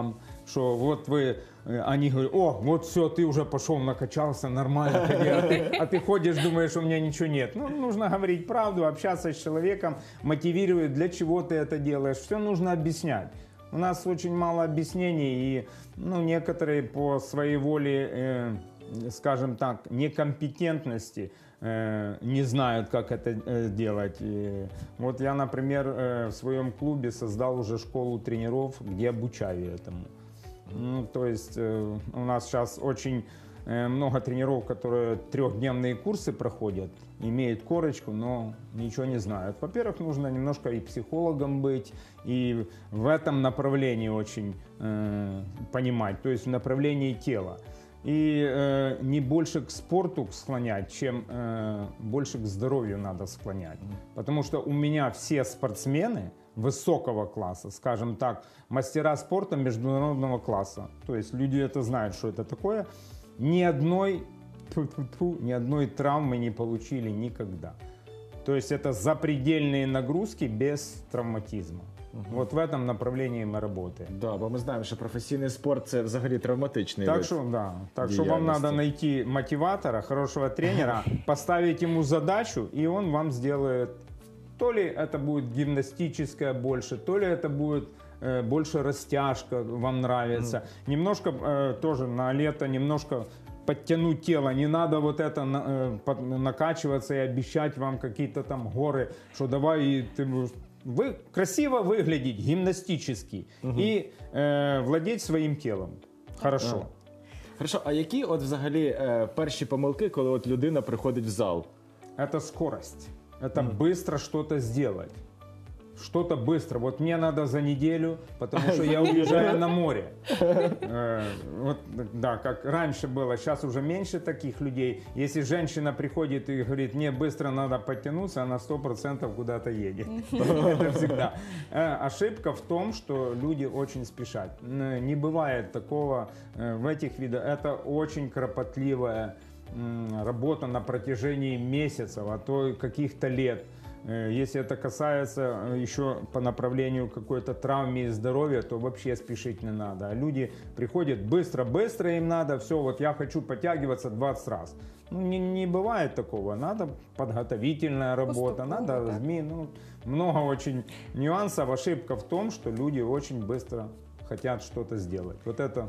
что вот вы, э, они говорят, о, вот все, ты уже пошел, накачался, нормально, ходи, а, ты, а ты ходишь, думаешь, у меня ничего нет. Ну, нужно говорить правду, общаться с человеком, мотивировать, для чего ты это делаешь, все нужно объяснять. У нас очень мало объяснений, и ну, некоторые по своей воле, э, скажем так, некомпетентности э, не знают, как это э, делать. И вот я, например, э, в своем клубе создал уже школу тренеров, где обучаю этому. Ну, то есть э, у нас сейчас очень э, много тренеров, которые трехдневные курсы проходят, имеют корочку, но ничего не знают. Во-первых, нужно немножко и психологом быть, и в этом направлении очень э, понимать, то есть в направлении тела. И э, не больше к спорту склонять, чем э, больше к здоровью надо склонять. Потому что у меня все спортсмены высокого класса, скажем так, мастера спорта международного класса. То есть люди это знают, что это такое. Ни одной, тьфу-тьфу-тьфу, ни одной травмы не получили никогда. То есть это запредельные нагрузки без травматизма. Угу. Вот в этом направлении мы работаем. Да, бо ми знаємо, що професійний спорт – це взагалі травматичний Так вид что, да, так что вам діяльності. надо найти мотиватора, хорошего тренера, поставить ему задачу, и он вам сделает, то ли это будет гимнастическое больше, то ли это будет э, больше растяжка, вам нравится. Mm. Немножко э, тоже на лето, немножко подтянуть тело. Не надо вот это на, э, под, накачиваться и обещать вам какие-то там горы, что давай и ты будешь... Вы красиво выглядеть, гимнастически, угу. и э, владеть своим телом. Хорошо. Ага. Хорошо, а які от взагалі е, перші помилки, коли от людина приходить в зал? Это скорость. Это mm. быстро что-то сделать. Что-то быстро. Вот мне надо за неделю, потому что я уезжаю на море. Вот, да, как раньше было, сейчас уже меньше таких людей. Если женщина приходит и говорит, мне быстро надо подтянуться, она сто процентов куда-то едет. Это всегда. Ошибка в том, что люди очень спешат. Не бывает такого в этих видах. Это очень кропотливая работа на протяжении месяцев, а то каких-то лет. Если это касается еще по направлению какой-то травмы и здоровья, то вообще спешить не надо. А люди приходят быстро-быстро, им надо, все, вот я хочу подтягиваться двадцать раз. Ну, не, не бывает такого. Надо подготовительная работа, Поступово, надо да. ЗМИ. Ну, много очень нюансов. Ошибка в том, что люди очень быстро хотят что-то сделать. Вот это.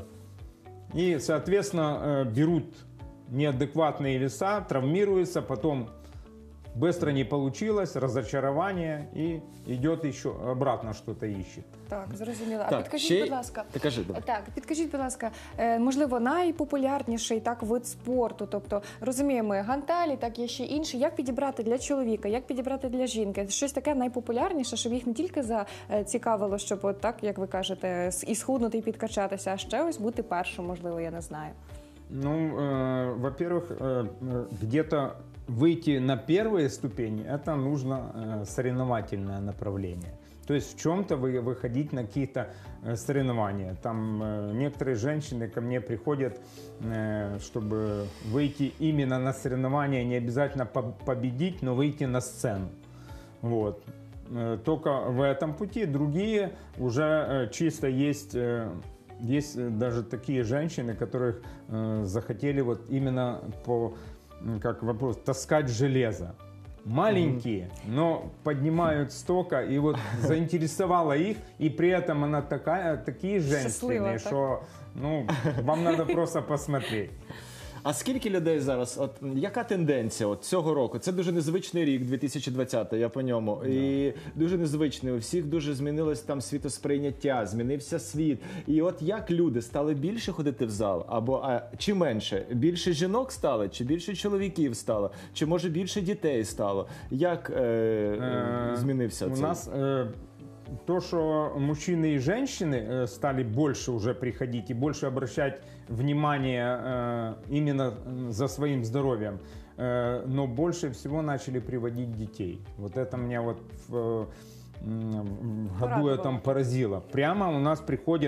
И, соответственно, берут неадекватные веса, травмируются, потом быстро не получилось, разочарование, і йде ще обратно щось іще. Так, зрозуміло. А так, підкажіть, ще... будь ласка, так, кажи, давай. так, підкажіть, будь ласка, можливо, найпопулярніший так вид спорту, тобто розуміємо, гантелі, так є ще інші. Як підібрати для чоловіка, як підібрати для жінки? Щось таке найпопулярніше, щоб їх не тільки зацікавило, щоб от так, як ви кажете, і схуднути, і підкачатися, а ще ось бути першим, можливо, я не знаю. Ну, э, во-первых, э, где-то выйти на первые ступени, это нужно э, соревновательное направление. То есть в чем-то вы выходить на какие-то э, соревнования. Там э, некоторые женщины ко мне приходят, э, чтобы выйти именно на соревнования, не обязательно по- победить, но выйти на сцену. Вот. Э, только в этом пути. Другие уже э, чисто есть... Э, Есть даже такие женщины, которых э, захотели вот именно по, как вопрос, таскать железо. Маленькие, mm-hmm. но поднимают столько, и вот заинтересовала их, и при этом она такая, такие женственные, что ну, вам надо просто посмотреть. А скільки людей зараз, от яка тенденція от цього року? Це дуже незвичний рік, дві тисячі двадцятий, я по ньому. Yeah. І дуже незвичний. У всіх дуже змінилось там світосприйняття, змінився світ. І от як люди стали більше ходити в зал, або а, чи менше? Більше жінок стало, чи більше чоловіків стало, чи може більше дітей стало? Як е, е, змінився у цей? нас е, то, что мужчины и женщины стали больше уже приходить и больше обращать внимание э, именно за своим здоровьем, э, но больше всего начали приводить детей. Вот это меня вот в, в году этом поразило. Прямо у нас приходят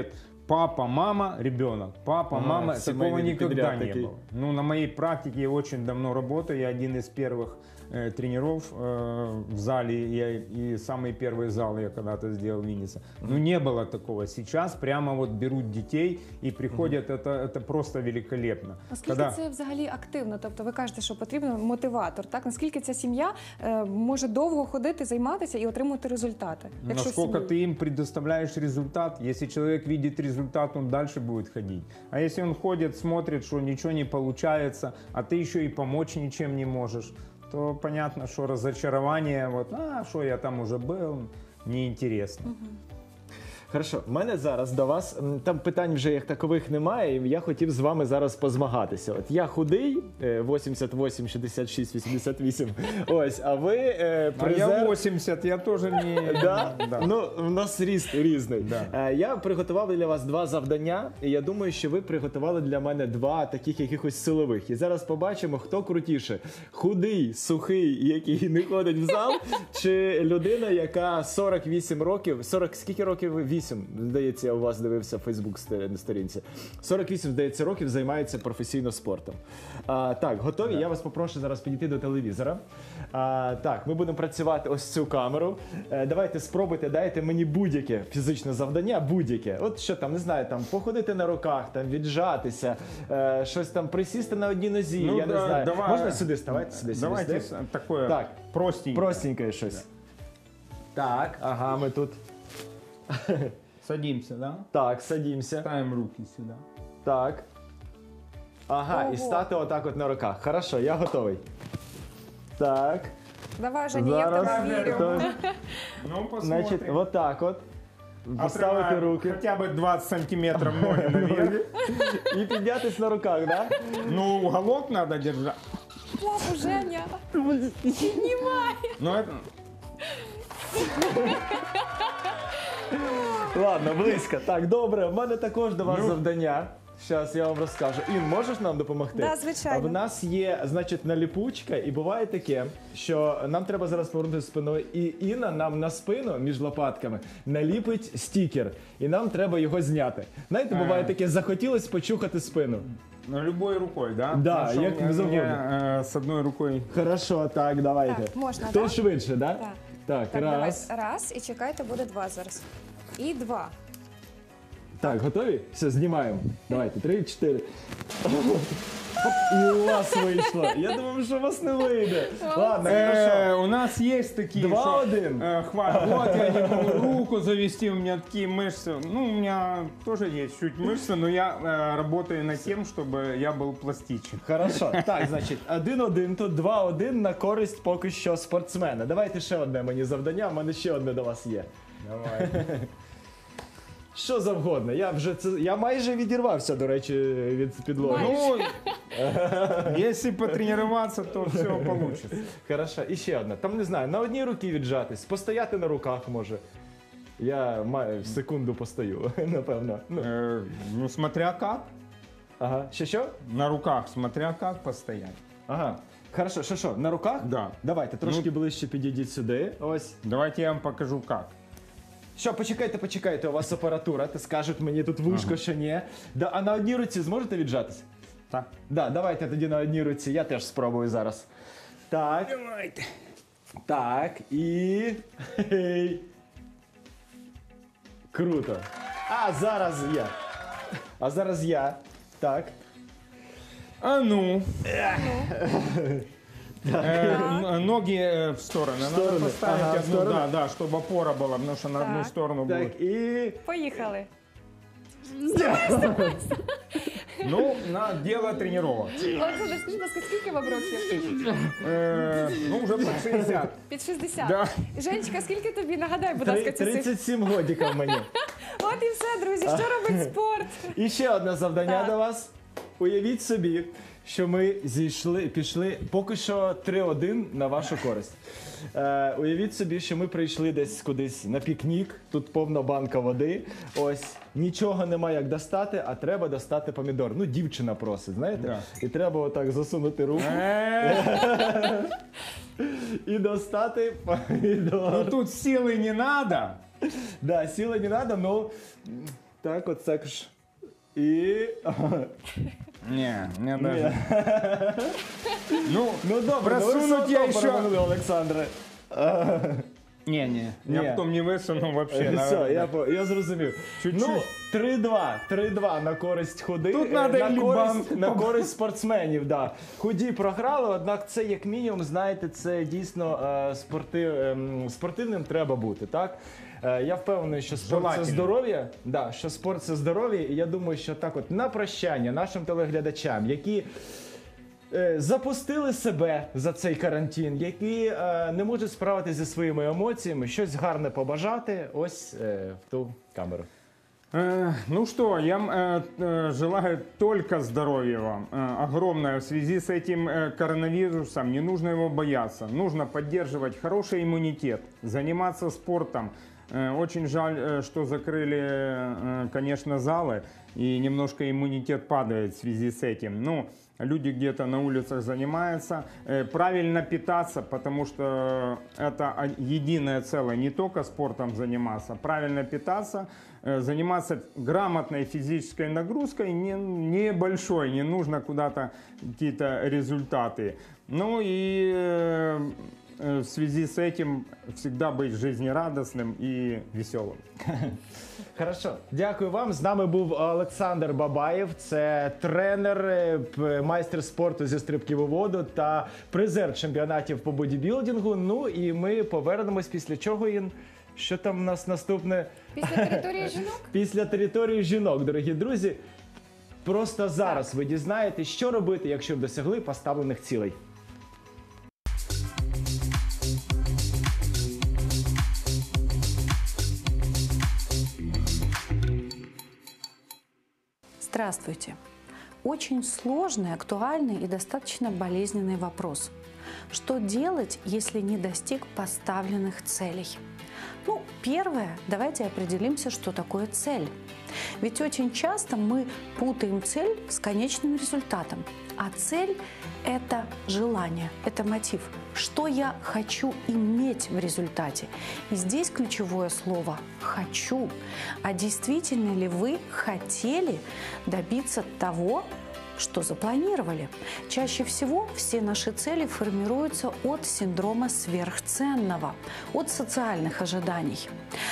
папа, мама, ребенок. Папа, Ага, мама, семейный такого никогда подряд не такие. было. Ну, на моей практике я очень давно работаю, я один из первых э, тренеров э, в зале, я, и самый первый зал я когда-то сделал в Виннице. Ну, не было такого. Сейчас прямо вот берут детей и приходят, это, это просто великолепно. Наскільки Когда- це взагалі активно? Тобто ви кажете, що потрібен мотиватор, так? Наскільки ця сім'я е, може довго ходити, займатися і отримувати результати? Насколько сім'ї- ты им предоставляешь результат. Если человек видит результат, он дальше будет ходить. А если он ходит, смотрит, что ничего не получается, а ты еще и помочь ничем не можешь, то понятно, что разочарование, вот, а, что я там уже был, неинтересно. Хорошо, в мене зараз до вас, м, там питань вже як такових немає, і я хотів з вами зараз позмагатися. От я худий, е, вісімдесят вісім, шістдесят шість, вісімдесят вісім, ось, а ви е, А призер... я восемьдесят, я тоже не... Да? Да. Ну, у нас ріст різний. Да. Е, Я приготував для вас два завдання, і я думаю, що ви приготували для мене два таких якихось силових. І зараз побачимо, хто крутіше. Худий, сухий, який не ходить в зал, чи людина, яка сорок вісім років, сорок, скільки років ви? вісім, здається, я у вас дивився в Фейсбук сторінці. сорок вісім, здається, років займається професійно спортом. А, так, готові? Я вас попрошу зараз підійти до телевізора. А, так, ми будемо працювати ось цю камеру. Е, давайте спробуйте, дайте мені будь-яке фізичне завдання, будь-яке. От що там, не знаю, там походити на руках, там віджатися, е, щось там присісти на одній нозі, Ну, я не да, знаю. давай. Можна сюди ставайте? Сюди, сюди, Давайте сюди. такое Так, простенькое. простенькое щось. Так, ага, ми тут. Садимся, да? Так, садимся. Ставим руки сюда. Так. Ага, Ого. і стати отак от на руках. Хорошо, я готовий. Так. Давай, Женя, я в Зараз. тебе вірю. То- Ну, посмотрим. Значить, отак от. Поставити Отрываем руки. хотя бы двадцать сантиметров ноги наверх. І піднятись на руках, да? Ну, уголок надо держать. Папу, Женя, піднімай. Ну, это... Ладно, близько. Так, добре, в мене також до вас Ну. завдання. Зараз я вам розкажу. Ін, можеш нам допомогти? Да, звичайно. В нас є, значить, наліпучка, і буває таке, що нам треба зараз повернутися спиною, і Інна нам на спину між лопатками наліпить стікер, і нам треба його зняти. Знаєте, буває А. таке, захотілось почухати спину. Ну, любой рукой, да? Да, Потому что як у меня, завгодно. э, с одной рукой. Хорошо, так, давайте. Так, можна, Хто так? швидше, да? Так. Так, Так, раз. давай. Раз, і чекайте, буде два зараз. І два. Так, готові? Все, знімаємо. Давайте, три, чотири. І у вас вийшло. Я думав, що у вас не вийде. Ладно, Э, хорошо. у нас есть такие, Два что, один. э, хватит, вот я не могу руку завести, у меня такие мышцы. Ну, у меня тоже есть чуть мышцы, но я э, работаю над тем, чтобы я был пластичен. Хорошо. Так, значить, один-один, тут два-один на користь поки що спортсмена. Давайте ще одне мені завдання, в мене ще одне до вас є. Давай. Що завгодно. Я вже це я майже відірвався, до речі, від підлоги. Ну, если потренироваться, то все получится. Хорошо, і ще одне. Там не знаю, на одній руці віджатись, постояти на руках може. Я маю секунду постою, напевно. Ну, Э, ну, смотря как. ага. Ще що? На руках, смотря как постоять. Ага. Хорошо, що що, на руках? Да. Давайте, трошки Ну, ближче підійдіть сюди. Ось. Давайте я вам покажу как. Що, почекайте, почекайте, у вас апаратура, ти скажуть мені тут вушко, Ага. що ні. Да, а на одній руці зможете віджатися? Так. Да, давайте тоді на одній руці, я теж спробую зараз. Так. Давайте. Так, і. Хей. Круто. А зараз я. А зараз я. Так. А ну. Э, н- ноги э, в стороны. Надо стороны. поставить Ага, в одну, сторону. да, да, чтобы опора была, потому что на одну Так. сторону будет. Так, і. Поїхали. Ну, на дело тренировок. Олександр, скажіть, будь ласка, скільки вам років? Э, ну, уже под шестьдесят. Під шістдесят. Да. Женечка, скільки тобі? Нагадай, будь Три- ласка, ці цифри. тридцять сім годиків мені. От і все, друзі. Що робить спорт? І ще одне завдання Так. до вас. Уявіть собі, що ми зійшли, пішли поки що три-один на вашу користь. Е, уявіть собі, що ми прийшли десь кудись на пікнік, тут повна банка води. Ось нічого нема як достати, а треба достати помідор. Ну, дівчина просить, знаєте? Да. І треба отак засунути руку Э, і достати помідор. Ну, тут силы не надо. Да, сили не треба, ну. Так, от так ж. І... Не, не даже. Ну, ну добре, просунуть я еще... Олександре. Не, не, я Ні. потом не висуну вообще. Все, я, по- я зрозумів. Чуть-чуть. Ну, три-два. три-два на користь худи. Тут е, надо на, і користь, Лібан. на користь спортсменів, да. Худі програли, однак це як мінімум, знаєте, це дійсно е, спортив, ем, спортивним треба бути, так? Е, я впевнений, що спорт це Желательно. здоров'я, да, що спорт це здоров'я, і я думаю, що так от на прощання нашим телеглядачам, які е, запустили себе за цей карантин, які е, не можуть справитися зі своїми емоціями, щось гарне побажати, ось е, в ту камеру. Э, Ну что, я э, э, желаю только здоровья вам. Э, Огромное в связи с этим э, коронавирусом. Не нужно его бояться. Нужно поддерживать хороший иммунитет, заниматься спортом. Э, Очень жаль, э, что закрыли, э, конечно, залы, и немножко иммунитет падает в связи с этим. Ну, люди где-то на улицах занимаются. Э, Правильно питаться, потому что это о- единое целое. Не только спортом заниматься, правильно питаться, э, заниматься грамотной физической нагрузкой, не- небольшой, не нужно куда-то какие-то результаты. Ну и э, э, в связи с этим всегда быть жизнерадостным и веселым. Хорошо, дякую вам. З нами був Олександр Бабаєв, це тренер, е, п- майстер спорту зі стрибків у воду та призер чемпіонатів по бодібілдингу. Ну і ми повернемось після чого, Ін? Що там у нас наступне? Після території жінок? Після території жінок, дорогі друзі. Просто зараз ви дізнаєтесь, що робити, якщо досягли поставлених цілей. Здравствуйте. Очень сложный, актуальный и достаточно болезненный вопрос. Что делать, если не достиг поставленных целей? Ну, первое, давайте определимся, что такое цель. Ведь очень часто мы путаем цель с конечным результатом. А цель – это желание, это мотив. Что я хочу иметь в результате? И здесь ключевое слово «хочу». А действительно ли вы хотели добиться того, что запланировали? Чаще всего все наши цели формируются от синдрома сверхценного, от социальных ожиданий.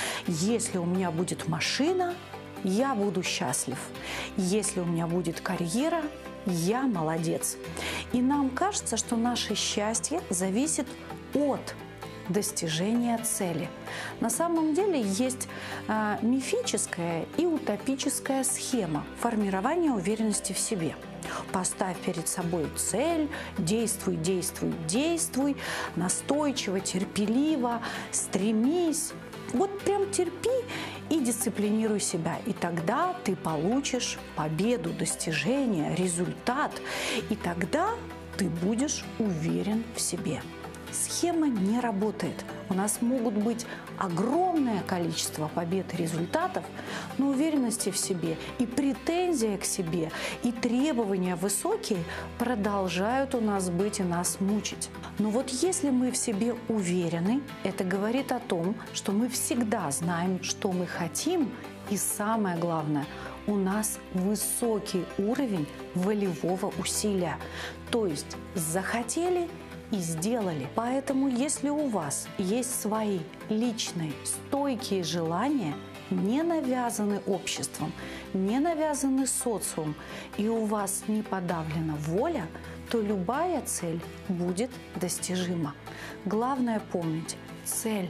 Если у меня будет машина, я буду счастлив. Если у меня будет карьера, я молодец. И нам кажется, что наше счастье зависит от достижения цели. На самом деле есть э, мифическая и утопическая схема формирования уверенности в себе. Поставь перед собой цель, действуй, действуй, действуй, настойчиво, терпеливо, стремись. Вот прям терпи и дисциплинируй себя. И тогда ты получишь победу, достижение, результат. И тогда ты будешь уверен в себе. Схема не работает. У нас могут быть огромное количество побед и результатов, но уверенности в себе и претензия к себе, и требования высокие продолжают у нас быть и нас мучить. Но вот если мы в себе уверены, это говорит о том, что мы всегда знаем, что мы хотим, и самое главное, у нас высокий уровень волевого усилия. То есть захотели и сделали. Поэтому, если у вас есть свои личные стойкие желания, не навязаны обществом, не навязаны социумом, и у вас не подавлена воля, то любая цель будет достижима. Главное помнить, цель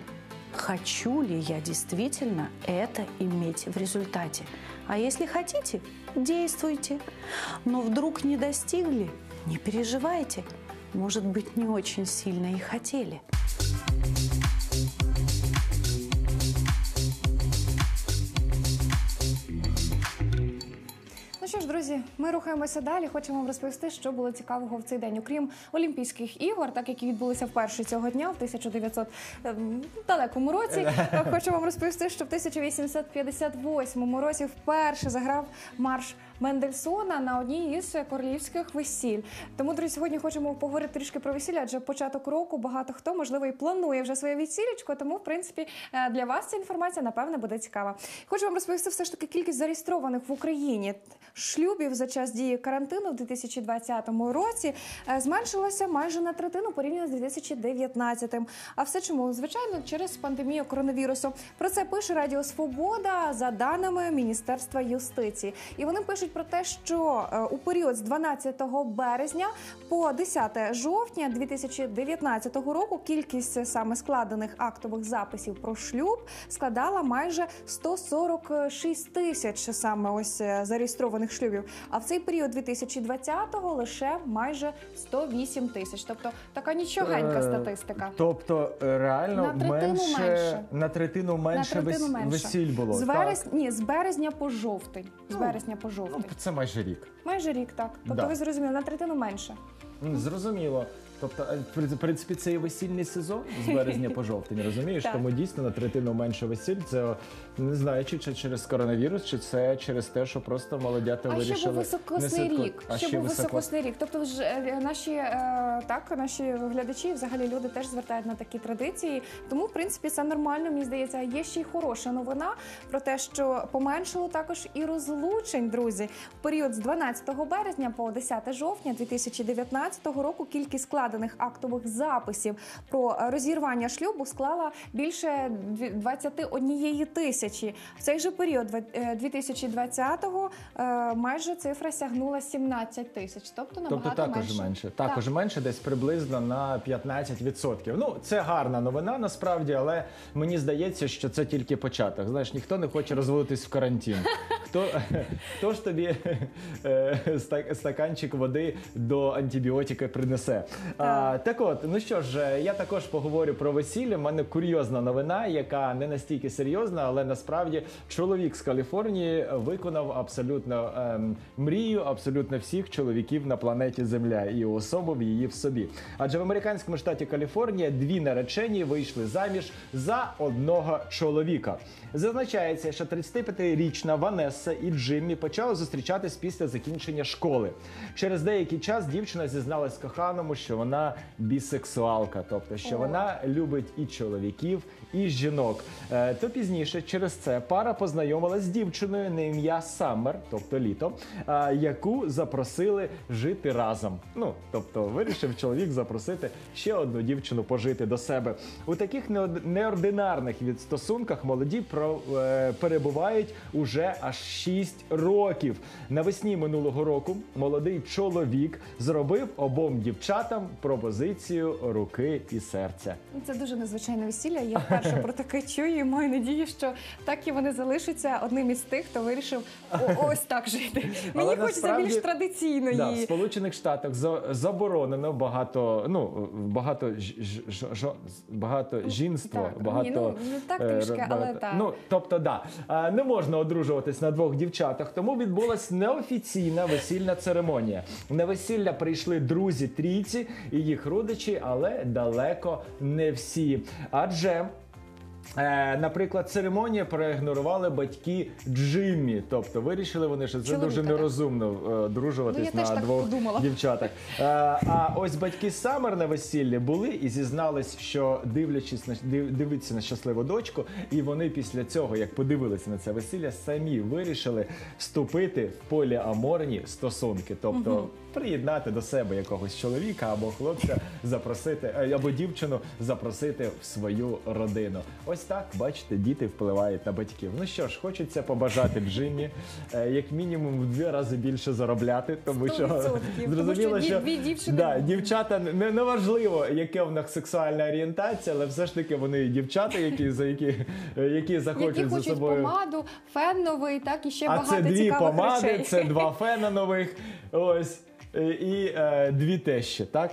хочу ли я действительно это иметь в результате. А если хотите, действуйте. Но вдруг не достигли, не переживайте. Может быть, не очень сильно и хотели. Ну що ж, друзі, ми рухаємося далі. Хочемо вам розповісти, що було цікавого в цей день. Окрім Олімпійських ігор, так які відбулися вперше цього дня, в тисяча дев'ятсот ем, далекому році. Хочу вам розповісти, що в тисяча вісімсот п'ятдесят восьмому році вперше заграв марш Мендельсона на одній із королівських весіль. Тому, друзі, сьогодні хочемо поговорити трішки про весілля, адже початок року багато хто, можливо, і планує вже своє весілечко, тому, в принципі, для вас ця інформація, напевне, буде цікава. Хочу вам розповісти все ж таки кількість зареєстрованих в Україні шлюбів за час дії карантину в дві тисячі двадцятому році зменшилася майже на третину порівняно з дві тисячі дев'ятнадцятим. А все чому? Звичайно, через пандемію коронавірусу. Про це пише Радіо Свобода за даними Міністерства юстиції. І вони пишуть про те, що у період з дванадцятого березня по десяте жовтня дві тисячі дев'ятнадцятого року кількість саме складених актових записів про шлюб складала майже сто сорок шість тисяч саме ось зареєстрованих шлюбів. А в цей період дві тисячі двадцятого лише майже сто вісім тисяч. Тобто така нічогенька статистика. Тобто реально на третину менше, менше. На третину менше, на третину вес, менше. весіль було. З, так? верес... Ні, з березня по жовтень. З Ну, березня по жовтень. Ну, це майже рік. Майже рік, так. Тобто Да. ви зрозуміли, на третину менше. Зрозуміло. Тобто, в принципі, це і весільний сезон з березня по жовтень, розумієш? Так. Тому дійсно на третину менше весіль. Це не знаю, чи, чи через коронавірус, чи це через те, що просто молодята А вирішили... ще був високосний не святку- рік. А Ще був високо- високосний рік. Тобто ж, е, наші, е, так, наші глядачі, взагалі люди теж звертають на такі традиції. Тому, в принципі, це нормально, мені здається. Є ще й хороша новина про те, що поменшило також і розлучень, друзі. В період з дванадцятого березня по десяте жовтня дві тисячі дев'ятнадцятого року кількість складених актових записів про розірвання шлюбу склала більше двадцять однієї тисячі. В цей же період дві тисячі двадцятого майже цифра сягнула сімнадцять тисяч. Тобто набагато Тобто також менше. менше. Також Так. менше, десь приблизно на п'ятнадцять відсотків. Ну, це гарна новина насправді, але мені здається, що це тільки початок. Знаєш, ніхто не хоче розводитись в карантин. Хто, хто ж тобі е, ста- стаканчик води до антибіотика принесе? А, так от, ну що ж, я також поговорю про весілля. У мене курйозна новина, яка не настільки серйозна, але насправді чоловік з Каліфорнії виконав абсолютно ем, мрію абсолютно всіх чоловіків на планеті Земля і уособив її в собі. Адже в американському штаті Каліфорнія дві наречені вийшли заміж за одного чоловіка. Зазначається, що тридцятип'ятирічна Ванесса і Джиммі почали зустрічатись після закінчення школи. Через деякий час дівчина зізналась коханому, що вона бісексуалка, тобто, що О. вона любить і чоловіків, і жінок. Е, то пізніше через це пара познайомилась з дівчиною на ім'я Саммер, тобто Літо, е, яку запросили жити разом. Ну, тобто, вирішив чоловік запросити ще одну дівчину пожити до себе. У таких неод- неординарних від стосунках молоді про, е, перебувають уже аж шість років. Навесні минулого року молодий чоловік зробив обом дівчатам пропозицію руки і серця. Це дуже незвичайне весілля. Я вперше про таке чую і маю надію, що так і вони залишаться одним із тих, хто вирішив о- ось так жити. Мені Але хочеться насправді- більш традиційної. Да, в Сполучених Штатах за- заборонено багато, ну, багато, ж, ж, ж, ж- багато жінства, так. багато... Ні, ну, ну, так е, трішки, р- але багато- так. Ну, тобто, да, е, не можна одружуватись на двох дівчатах, тому відбулась неофіційна весільна церемонія. На весілля прийшли друзі трійці і їх родичі, але далеко не всі. Адже Е, наприклад, церемонію проігнорували батьки Джиммі. Тобто вирішили вони, що це Чоловіка, дуже так? нерозумно е, одружуватись Ну, я теж на так двох подумала. дівчатах. Е, а ось батьки Саммер на весіллі були і зізнались, що дивлячись на див, дивиться на щасливу дочку, і вони після цього, як подивилися на це весілля, самі вирішили вступити в поліаморні стосунки. Тобто Мгм. приєднати до себе якогось чоловіка або хлопця, запросити е, або дівчину запросити в свою родину. Ось так, бачите, діти впливають на батьків. Ну що ж, хочеться побажати Джиммі е, як мінімум в два рази більше заробляти, тому що Тому зрозуміло, що що дві- дві дівчини- да, дівчата не, не важливо, яке в них сексуальна орієнтація, але все ж таки вони дівчата, які за які, які захочуть Які за хочуть собою. помаду, фен новий, так і ще А багато це дві цікавих помади, речей. це два фена нових. Ось. е, І е, дві тещі, так?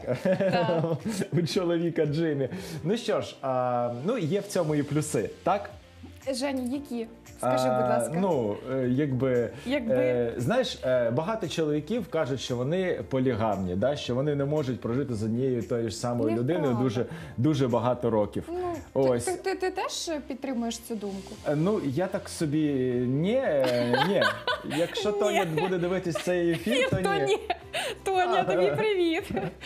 У чоловіка Джиммі. Ну що ж, а, ну є в цьому і плюси, так? Жені, які? Скажи, будь ласка. А, ну, е, якби, Якби. Е, знаєш, е, багато чоловіків кажуть, що вони полігамні, да? Що вони не можуть прожити з однією тою ж самою Неправда. людиною дуже, дуже багато років. Ну, Ось. ти, ти, ти теж підтримуєш цю думку? Е, Ну, я так собі ні, е, ні. Якщо Тоня буде дивитись цей ефір, то То ні. ні. Тоня, тобі привіт.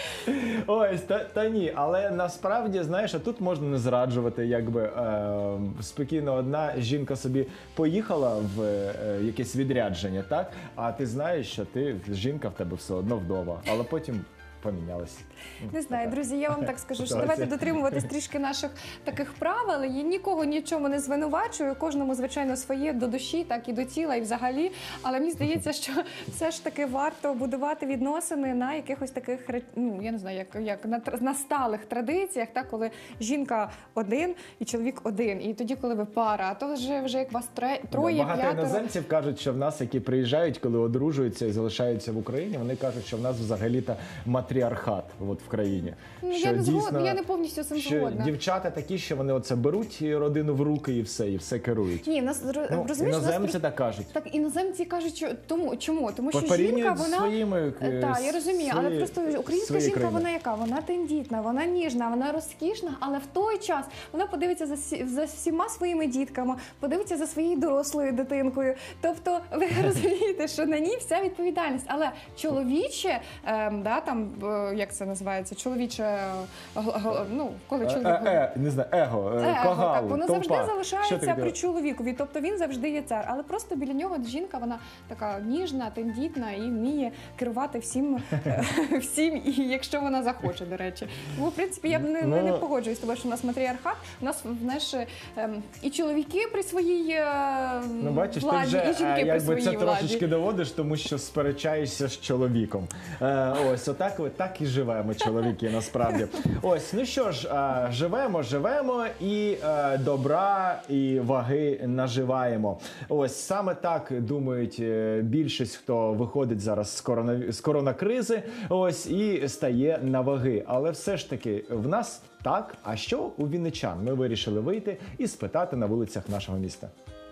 Ось, та, та ні, але насправді, знаєш, а тут можна не зраджувати, якби е, спокійно одна жінка собі поїхала в е, якесь відрядження, так? А ти знаєш, що ти, жінка в тебе все одно вдома, але потім помінялася. Не знаю, друзі, я вам так скажу, що Ситуація. давайте дотримуватись трішки наших таких правил. Я нікого нічому не звинувачую, кожному, звичайно, своє до душі, так і до тіла, і взагалі. Але мені здається, що все ж таки варто будувати відносини на якихось таких, ре- ну, я не знаю, як, як на, тр- на сталих традиціях, так, коли жінка один і чоловік один. І тоді, коли ви пара, а то вже, вже як вас тре- троє, Багато п'ятеро. іноземців кажуть, що в нас, які приїжджають, коли одружуються і залишаються в Україні, вони кажуть, що в нас взагалі-то матріархат от, в країні. Ну, Що я не згодна, дійсно, я не повністю з цим що згодна. дівчата такі, що вони оце беруть родину в руки і все, і все керують. Ні, нас ро- Ну, розумієш, нас іноземці просто- так кажуть. Так іноземці кажуть, що тому чому? Тому що Порівнюють жінка з вона своїми, е, так, я розумію, але свої- просто українська свої жінка країни. вона яка? Вона тендітна, вона ніжна, вона розкішна, але в той час вона подивиться за всі- за всіма своїми дітками, подивиться за своєю дорослою дитинкою. Тобто, ви розумієте, що на ній вся відповідальність. Але чоловіче, ем, да, там е, як це називається, чоловіче, е, г- г- ну коли Е, чоловік. е, е, не знаю, его, е, Его, кагал, так, воно завжди толпа. Що залишається таке? при чоловікові, тобто він завжди є цар. Але просто біля нього жінка, вона така ніжна, тендітна і вміє керувати всім, е, всім, і якщо вона захоче, до речі. Бо, в принципі, я б не, не, не Ну, погоджуюсь з тобою, що у нас матріархат, у нас, знаєш, ем, і чоловіки при своїй е, Ну, бачиш, ти владі, вже і е, жінки при якби своїй це владі. трошечки доводиш, тому що сперечаєшся з чоловіком. Е, ось, отак ви так і живемо, чоловіки, насправді. Ось, ну що ж, е, живемо, живемо і е, добра, і ваги наживаємо. Ось, саме так думають е, більшість, хто виходить зараз з, корона, з коронакризи, ось, і стає на ваги. Але все ж таки, в нас так, а що у вінничан? Ми вирішили вийти і спитати на вулицях нашого міста.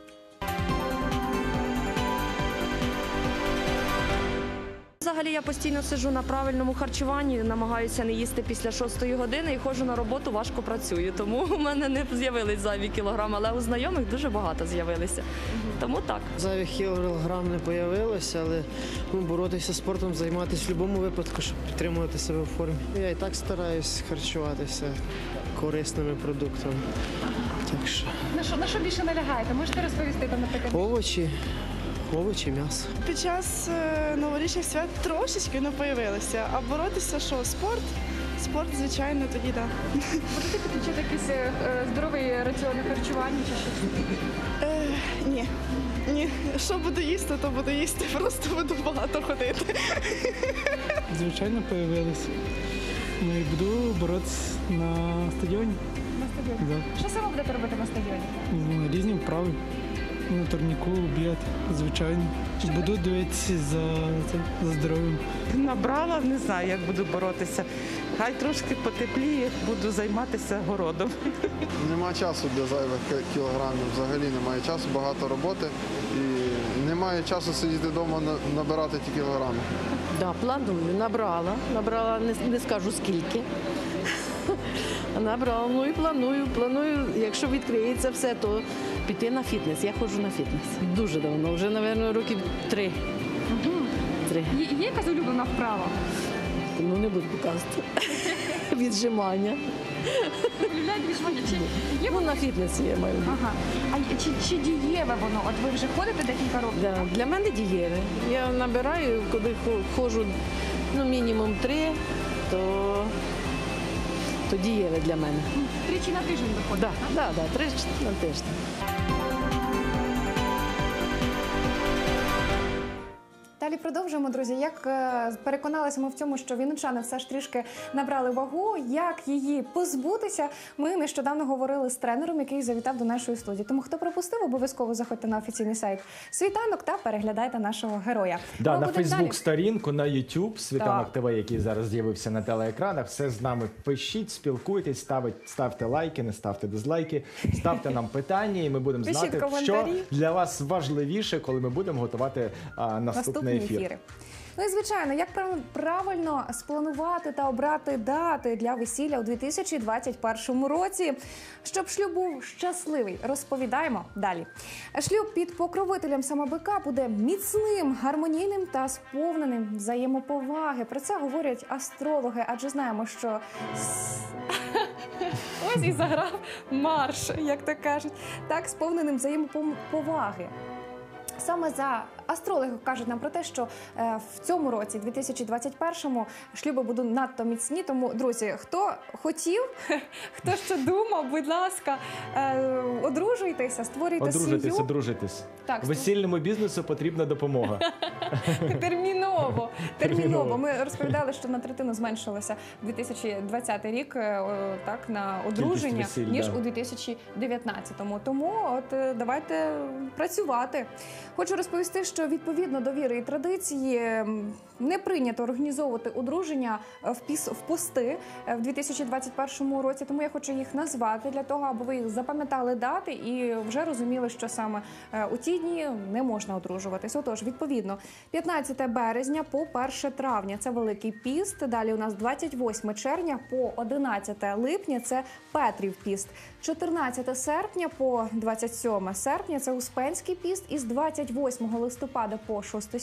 Взагалі я постійно сиджу на правильному харчуванні, намагаюся не їсти після шостої години і ходжу на роботу, важко працюю. Тому у мене не з'явились зайві кілограми, але у знайомих дуже багато з'явилися. Тому так. Зайвих кілограм не появилося, але ну, боротися з спортом, займатися в будь-якому випадку, щоб підтримувати себе в формі. Я і так стараюсь харчуватися корисними продуктами. Так що На що, на що більше налягаєте? Можете розповісти там, наприклад? овочі, овочі, м'ясо. Під час е, новорічних свят трошечки не появилося, а боротися, що спорт? Спорт, звичайно, тоді так. Да. Будете підключати якийсь е, здоровий раціон харчування чи щось? Е, ні. Ні, що буду їсти, то буду їсти, просто буду багато ходити. Звичайно, появилися. Ну і буду боротися на стадіоні. На стадіоні? Да. Що саме будете робити на стадіоні? Ну, різні вправи. На турніку, бігати, звичайно. Буду дивитися за, за, за здоров'ям. Набрала, не знаю, як буду боротися. Хай трошки потепліє, буду займатися городом. Нема часу для зайвих кілограмів, взагалі немає часу, багато роботи і немає часу сидіти вдома, набирати ті кілограми. Да, планую, набрала. Набрала, не, не скажу скільки. Набрала, ну і планую. Планую, якщо відкриється все, то піти на фітнес. Я ходжу на фітнес. Дуже давно, вже, мабуть, років три. Угу. три. Є, є якась улюблена вправа? Ну, не буду показувати. Віджимання. Полюбляєте віджимання? Чи є Ну, на фітнесі я маю. Ага. А чи, чи дієве воно? От ви вже ходите декілька років? Да, для мене дієве. Я набираю, коли ходжу ну, мінімум три, то, то дієве для мене. Тричі на тиждень виходить? Так, да, да, да, тричі на тиждень. Далі продовжуємо, друзі. Як е, переконалися ми в цьому, що вінничани все ж трішки набрали вагу, як її позбутися, ми нещодавно говорили з тренером, який завітав до нашої студії. Тому хто пропустив, обов'язково заходьте на офіційний сайт «Світанок» та переглядайте нашого героя. Да, Ми на будемо Фейсбук-сторінку, на YouTube, «Світанок Так. ТВ», який зараз з'явився на телеекранах. Все з нами пишіть, спілкуйтесь, ставить, ставте лайки, не ставте дизлайки, ставте нам питання, і ми будемо Пишіть знати, що коментарі. для вас важливіше, коли ми будемо готувати а, наступний наступні ефір. ефіри. Ну і звичайно, як прав- правильно спланувати та обрати дати для весілля у дві тисячі двадцять першому році, щоб шлюб був щасливий, розповідаємо далі. Шлюб під покровителем самобика буде міцним, гармонійним та сповненим взаємоповаги. Про це говорять астрологи, адже знаємо, що ось і заграв марш, як то кажуть, так, сповненим взаємоповаги. Саме за астрологи кажуть нам про те, що е, в цьому році, дві тисячі двадцять першому, шлюби будуть надто міцні. Тому, друзі, хто хотів, хто що думав, будь ласка, е, одружуйтеся, створюйте Одружитись, сім'ю. одружитись. Так, Весільному бізнесу потрібна допомога. Терміново, терміново. Терміново. Ми розповідали, що на третину зменшилося дві тисячі двадцятий рік е, о, так, на одруження, весіль, ніж да. у дві тисячі дев'ятнадцятому. Тому от е, давайте працювати. Хочу розповісти, що відповідно до віри і традиції м, не прийнято організовувати одруження в піс в пости е, в дві тисячі двадцять першому році. Тому я хочу їх назвати для того, аби ви їх запам'ятали дати і вже розуміли, що саме е, у ті дні не можна одружуватись. Отож, відповідно, п'ятнадцяте березня по перше травня – це Великий піст. Далі у нас двадцять восьме червня по одинадцяте липня – це Петрів піст. чотирнадцяте серпня по двадцять сьоме серпня – це Успенський піст. І з двадцять восьмого листопада по шосте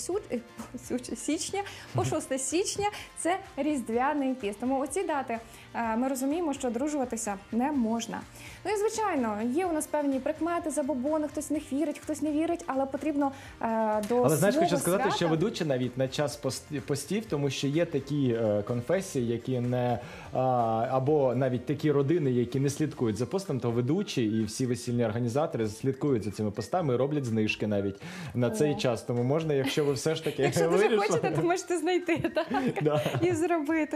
січня, по шосте січня – це Різдвяний піст. Тому оці дати е, ми розуміємо, що одружуватися не можна. Ну і, звичайно, є у нас певні прикмети, забобони, хтось не вірить, хтось не вірить, але потрібно е, до Але знаєш, свого хочу сказати, свята... що ведучі навіть на час пост- постів, тому що є такі е, конфесії, які не а, або навіть такі родини, які не слідкують за постом, то ведучі і всі весільні організатори слідкують за цими постами і роблять знижки навіть на цей О. час. Тому можна, якщо ви все ж таки Якщо дуже вирішили- хочете, то можете знайти так? Да. І зробити.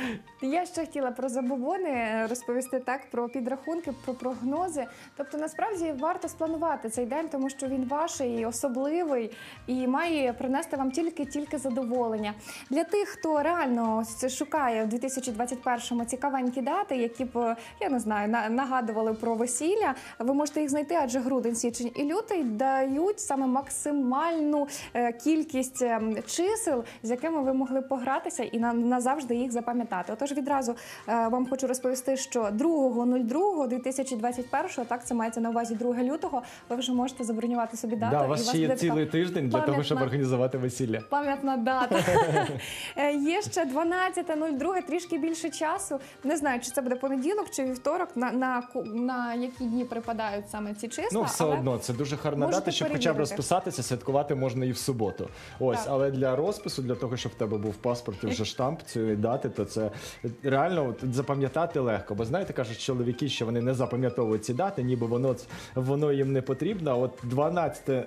Я ще хотіла про забобони розповісти так, про підрахунки, про прогнози. Тобто, насправді, варто спланувати цей день, тому що він ваш і особливий, і має принести вам тільки-тільки задоволення. Для тих, хто реально ось шукає в дві тисячі двадцять першому цікавенькі дати, які б, я не знаю, на- нагадували про весілля, ви можете їх знайти, адже грудень, січень і лютий дають саме максимальну е, кількість е, чисел, з якими ви могли б погратися і на, назавжди їх запам'ятати. Отож, відразу е, вам хочу розповісти, що другого другого дві тисячі двадцять першого, так, це мається на увазі друге лютого, ви вже можете забронювати собі дату. Да, у і вас ще є буде така цілий тиждень для того, щоб пам'ятна- організувати весілля. Пам'ятна дата. Е, Є ще дванадцяте друге, трішки більше часу. Не знаю, чи це буде понеділок, чи вівторок, на, на, ку- на які дні припадають саме ці числа. Ну, все але одно, це дуже гарна можете дата, щоб хоча б перевірити. розписатися, святкувати можна і в суботу. Ось, Так. але для розпису, для того, щоб в тебе був в паспорті вже штамп цієї дати, то це реально от, запам'ятати легко. Бо знаєте, кажуть чоловіки, що вони не запам'ятовують ці дати, ніби воно, воно їм не потрібно. А от дванадцяте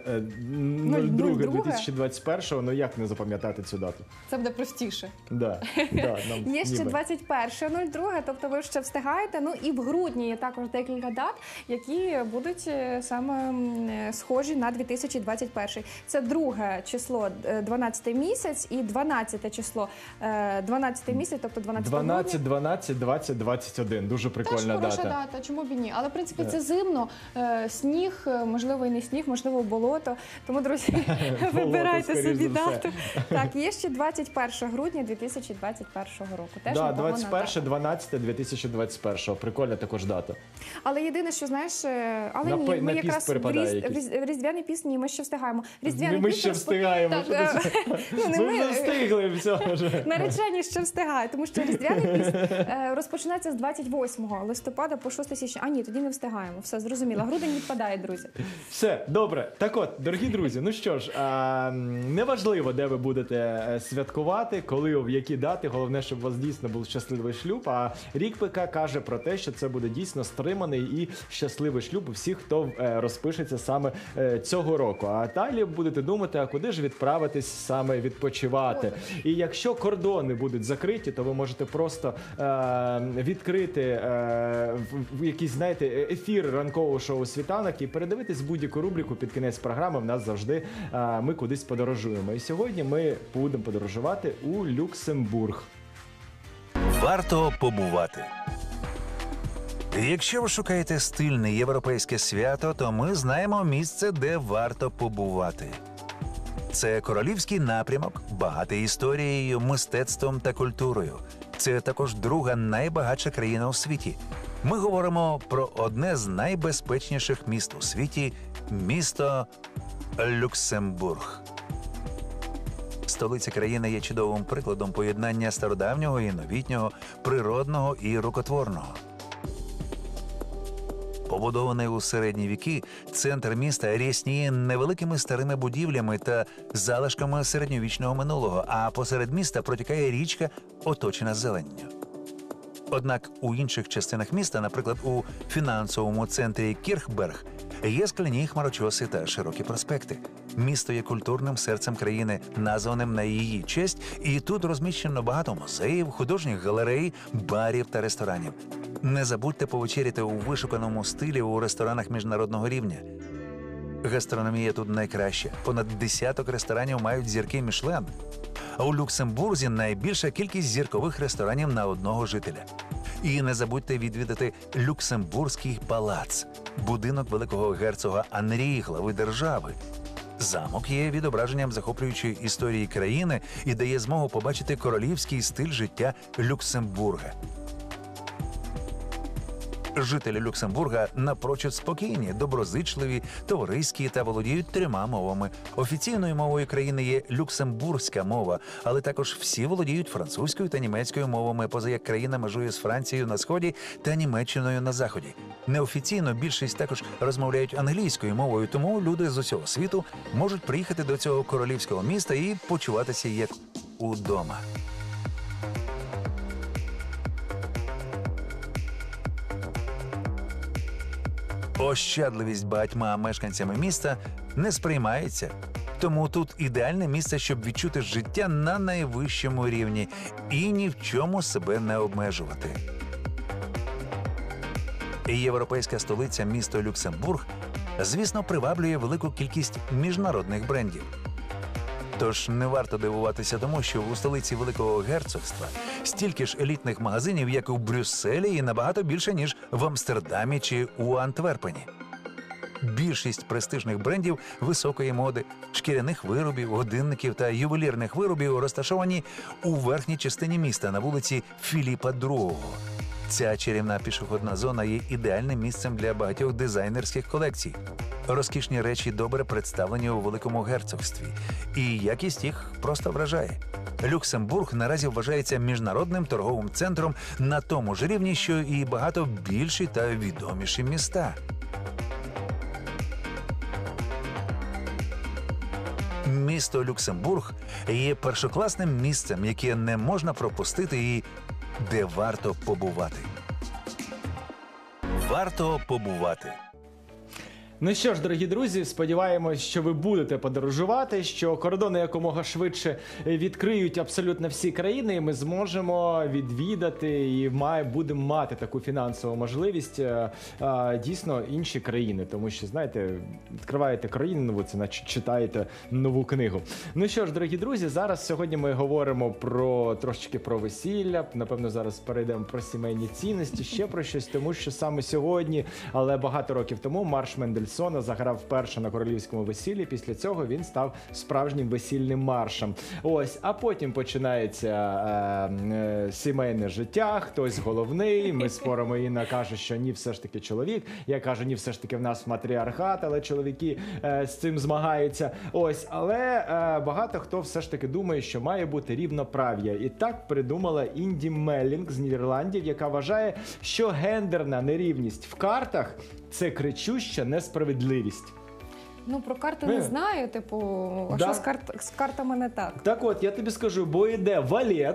друге дві тисячі двадцять першого, ну як не запам'ятати цю дату? це буде простіше. Да, да, нам Є ще ніби. двадцять перше друге, тобто ви ще встигаєте. Ну і в грудні є також декілька дат, які будуть е, саме м, е, схожі на дві тисячі двадцять перший. Це друге число, е, дванадцятий місяць, і дванадцяте число, е, дванадцятий місяць, тобто дванадцятого дванадцять, грудня. дванадцять, двадцять, двадцять один. Дуже Теж прикольна хороша дата. дата, чому б і ні? Але в принципі Так. це зимно, е, сніг, е, можливо, і не сніг, можливо, болото. Тому, друзі, вибирайте скоріш собі за все. дату. Так, є ще двадцять перше грудня дві тисячі двадцять першого року. Теж Да, непогана двадцять перше, дванадцяте, дві тисячі двадцять першого. Прикольна також дата. Але єдине, що знаєш, е, але На ні, пе- ми на піст якраз в, перепадає різ, в, якийсь. різ, в різдвяний піст, ні, ми ще встигаємо. Різдвяний Ми піст ще розпо- встигаємо. Так, що е, ти- ну, не Ми ми, вже е, встигли, все вже. наречені ще встигають, тому що різдвяний піст е, розпочинається з двадцять восьмого листопада по шосте січня. А ні, тоді не встигаємо. Все, зрозуміло. Грудень відпадає, друзі. Все, добре. Так от, дорогі друзі, ну що ж, а, неважливо, де ви будете е, святкувати, коли, в які дати, головне, щоб у вас дійсно був щасливий шлюб, а рік ПК каже про те, що це буде дійсно стриманий і щасливий шлюб у всіх, хто е, розпишеться саме е, цього року. А А далі будете думати, а куди ж відправитись саме відпочивати. І якщо кордони будуть закриті, то ви можете просто е, відкрити е, в, в якийсь, знаєте, ефір ранкового шоу «Світанок» і передивитись будь-яку рубрику під кінець програми. В нас завжди е, ми кудись подорожуємо. І сьогодні ми будемо подорожувати у Люксембург. Варто побувати. Якщо ви шукаєте стильне європейське свято, то ми знаємо місце, де варто побувати. Це королівський напрямок, багатий історією, мистецтвом та культурою. Це також друга найбагатша країна у світі. Ми говоримо про одне з найбезпечніших міст у світі – місто Люксембург. Столиця країни є чудовим прикладом поєднання стародавнього і новітнього, природного і рукотворного. Побудований у середні віки, центр міста рясніє невеликими старими будівлями та залишками середньовічного минулого, а посеред міста протікає річка, оточена зеленню. Однак у інших частинах міста, наприклад, у фінансовому центрі Кірхберг, є скляні хмарочоси та широкі проспекти. Місто є культурним серцем країни, названим на її честь, і тут розміщено багато музеїв, художніх галерей, барів та ресторанів. Не забудьте повечеряти у вишуканому стилі у ресторанах міжнародного рівня. Гастрономія тут найкраща. Понад десяток ресторанів мають зірки Мішлен. А у Люксембурзі найбільша кількість зіркових ресторанів на одного жителя. І не забудьте відвідати Люксембурзький палац – будинок великого герцога Анрі, глави держави. Замок є відображенням захоплюючої історії країни і дає змогу побачити королівський стиль життя Люксембурга. Жителі Люксембурга напрочуд спокійні, доброзичливі, товариські та володіють трьома мовами. Офіційною мовою країни є люксембурзька мова, але також всі володіють французькою та німецькою мовами, поза як країна межує з Францією на сході та Німеччиною на заході. Неофіційно більшість також розмовляють англійською мовою, тому люди з усього світу можуть приїхати до цього королівського міста і почуватися як удома. Ощадливість багатьма мешканцями міста не сприймається, тому тут ідеальне місце, щоб відчути життя на найвищому рівні і ні в чому себе не обмежувати. Європейська столиця, місто Люксембург, звісно, приваблює велику кількість міжнародних брендів. Тож не варто дивуватися тому, що у столиці Великого Герцогства стільки ж елітних магазинів, як у Брюсселі, і набагато більше, ніж в Амстердамі чи у Антверпені. Більшість престижних брендів високої моди, шкіряних виробів, годинників та ювелірних виробів розташовані у верхній частині міста на вулиці Філіпа другого. Ця чарівна пішохідна зона є ідеальним місцем для багатьох дизайнерських колекцій. Розкішні речі добре представлені у Великому Герцогстві, і якість їх просто вражає. Люксембург наразі вважається міжнародним торговим центром на тому ж рівні, що і багато більші та відоміші міста. Місто Люксембург є першокласним місцем, яке не можна пропустити і де варто побувати. Варто побувати. Ну що ж, дорогі друзі, сподіваємось, що ви будете подорожувати, що кордони якомога швидше відкриють абсолютно всі країни, і ми зможемо відвідати і має, будемо мати таку фінансову можливість а, дійсно інші країни. Тому що, знаєте, відкриваєте країну нову, це наче читаєте нову книгу. Ну що ж, дорогі друзі, зараз сьогодні ми говоримо про трошечки про весілля, напевно, зараз перейдемо про сімейні цінності, ще про щось, тому що саме сьогодні, але багато років тому, марш Мендельсона заграв вперше на королівському весіллі. Після цього він став справжнім весільним маршем. Ось, а потім починається е, е, сімейне життя. Хтось головний. Ми споримо, Інна каже, що ні, все ж таки чоловік. Я кажу, ні, все ж таки в нас матріархат, але чоловіки е, з цим змагаються. Ось, але е, багато хто все ж таки думає, що має бути рівноправ'я. І так придумала Інді Меллінг з Нідерландів, яка вважає, що гендерна нерівність в картах – це кричуща несправедливість. Ну, про карти Ми... не знаю, типу, а Да. що з, карт... з картами не так? Так от, я тобі скажу, бо йде валет,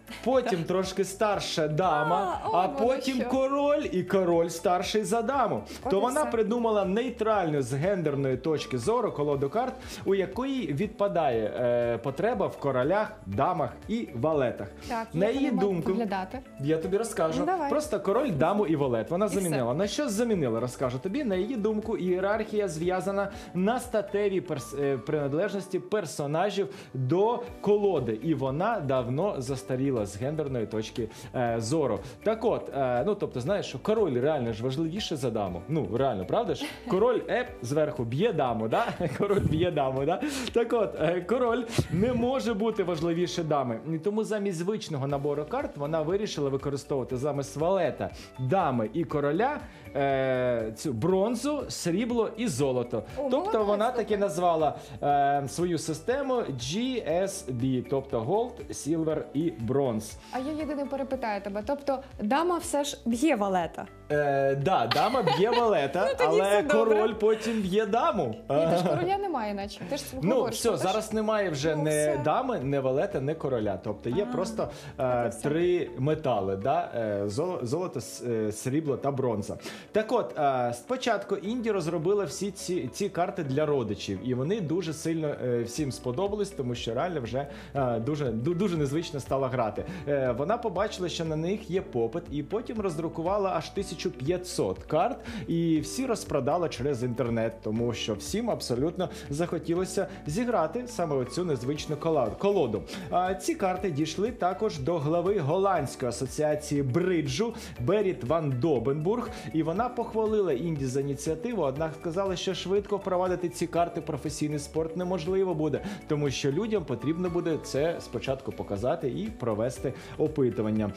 потім трошки старша дама, а потім король і король старший за даму. То вона придумала нейтральну з гендерної точки зору колоду карт, у якої відпадає е, потреба в королях, дамах і валетах. Так, на як її вони мають думку, виглядати? я тобі розкажу. Ну, давай. Просто король, даму і валет. Вона І замінила. все. На що замінила, розкажу тобі. На її думку, ієрархія зв'язана на статевій перс... е, приналежності персонажів до колоди. І вона давно застаріла з гендерної точки е, зору. Так от, е, ну тобто, знаєш, що король реально ж важливіше за даму. Ну, реально, правда ж? Король еп, зверху б'є даму, да? Король б'є даму, да? Так от, е, король не може бути важливіше дами. І тому замість звичного набору карт вона вирішила використовувати замість валета, дами і короля е, цю бронзу, срібло і золото. О, тобто молодець, вона таки назвала е, свою систему джі ес бі, тобто Gold, Silver і Bronze. А я єдине перепитаю тебе. Тобто дама все ж б'є валета? Е, да, дама б'є валета, Ну, тоді але все добре. король потім б'є даму. Ні, ти ж короля немає, наче. Ти ж Ну, говориш, все, що ти ж- зараз немає вже Ну, не все. дами, не валета, не короля. Тобто є А, просто е, три метали: да? е, золо- золото, с- е, срібло та бронза. Так от, е, спочатку Інді розробила всі ці, ці карти для родичів, і вони дуже сильно е, всім сподобались, тому що реально вже е, дуже, ду- дуже незвично стала грати. Е, вона побачила, що на них є попит, і потім роздрукувала аж тисячу п'ятсот карт, і всі розпродала через інтернет, тому що всім абсолютно захотілося зіграти саме оцю незвичну кола- колоду. А ці карти дійшли також до глави голландської асоціації бриджу Беріт Ван Добенбург, і вона похвалила Інді за ініціативу, однак сказала, що швидко впровадити ці карти в професійний спорт неможливо буде, тому що людям потрібно буде це спочатку показати і провести опитування.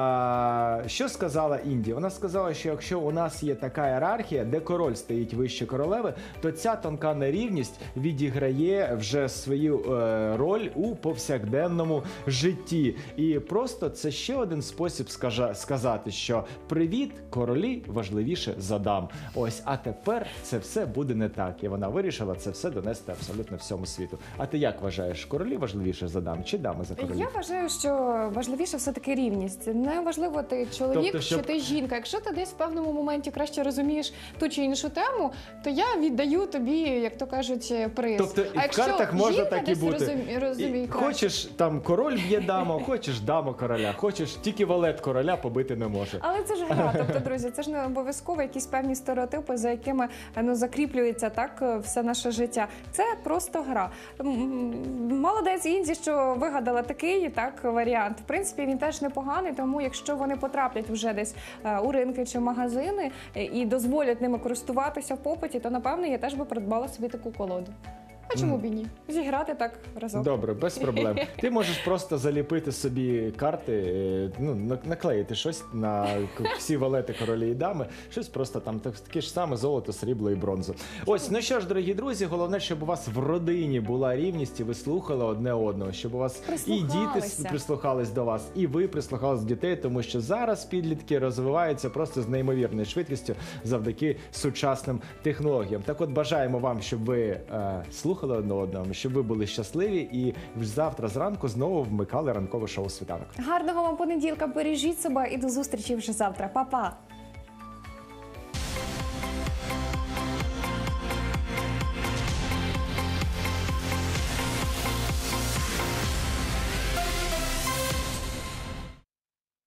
А, що сказала Інді? Вона сказала, що якщо у нас є така ієрархія, де король стоїть вище королеви, то ця тонка нерівність відіграє вже свою е, роль у повсякденному житті. І просто це ще один спосіб скажа, сказати, що привіт, королі важливіше за дам. Ось, а тепер це все буде не так. І вона вирішила це все донести абсолютно всьому світу. А ти як вважаєш, королі важливіше за дам чи дами за королів? Я вважаю, що важливіше все-таки рівність. Не важливо, ти чоловік Тобто, щоб- чи ти жінка. Якщо ти десь в певному моменті краще розумієш ту чи іншу тему, то я віддаю тобі, як то кажуть, приз. Тобто і а в якщо картах можна жінка так і десь бути. розумі- розуміє І краще. хочеш там король б'є даму, хочеш дама короля, хочеш тільки валет короля побити не може. Але це ж гра, тобто, друзі, це ж не обов'язково якісь певні стереотипи, за якими ну, закріплюється так все наше життя. Це просто гра. М, м, Молодець Інді, що вигадала такий так варіант. В принципі, він теж непоганий, тому якщо вони потраплять вже десь е, у ринки чи магазини е, і дозволять ними користуватися в попиті, то напевно я теж би придбала собі таку колоду. А чому б і ні? Зіграти так разом. Добре, без проблем. Ти можеш просто заліпити собі карти, е, ну, на- наклеїти щось на к- всі валети королі і дами, щось просто там так- таке ж саме золото, срібло і бронзу. Ось, ну що ж, дорогі друзі, головне, щоб у вас в родині була рівність і ви слухали одне одного, щоб у вас і діти с- Прислухалися. прислухались до вас, і ви прислухались до дітей, тому що зараз підлітки розвиваються просто з неймовірною швидкістю завдяки сучасним технологіям. Так от бажаємо вам, щоб ви е, слухали одне одного, щоб ви були щасливі і завтра зранку знову вмикали ранкове шоу «Світанок». Гарного вам понеділка, бережіть себе і до зустрічі вже завтра. Па-па!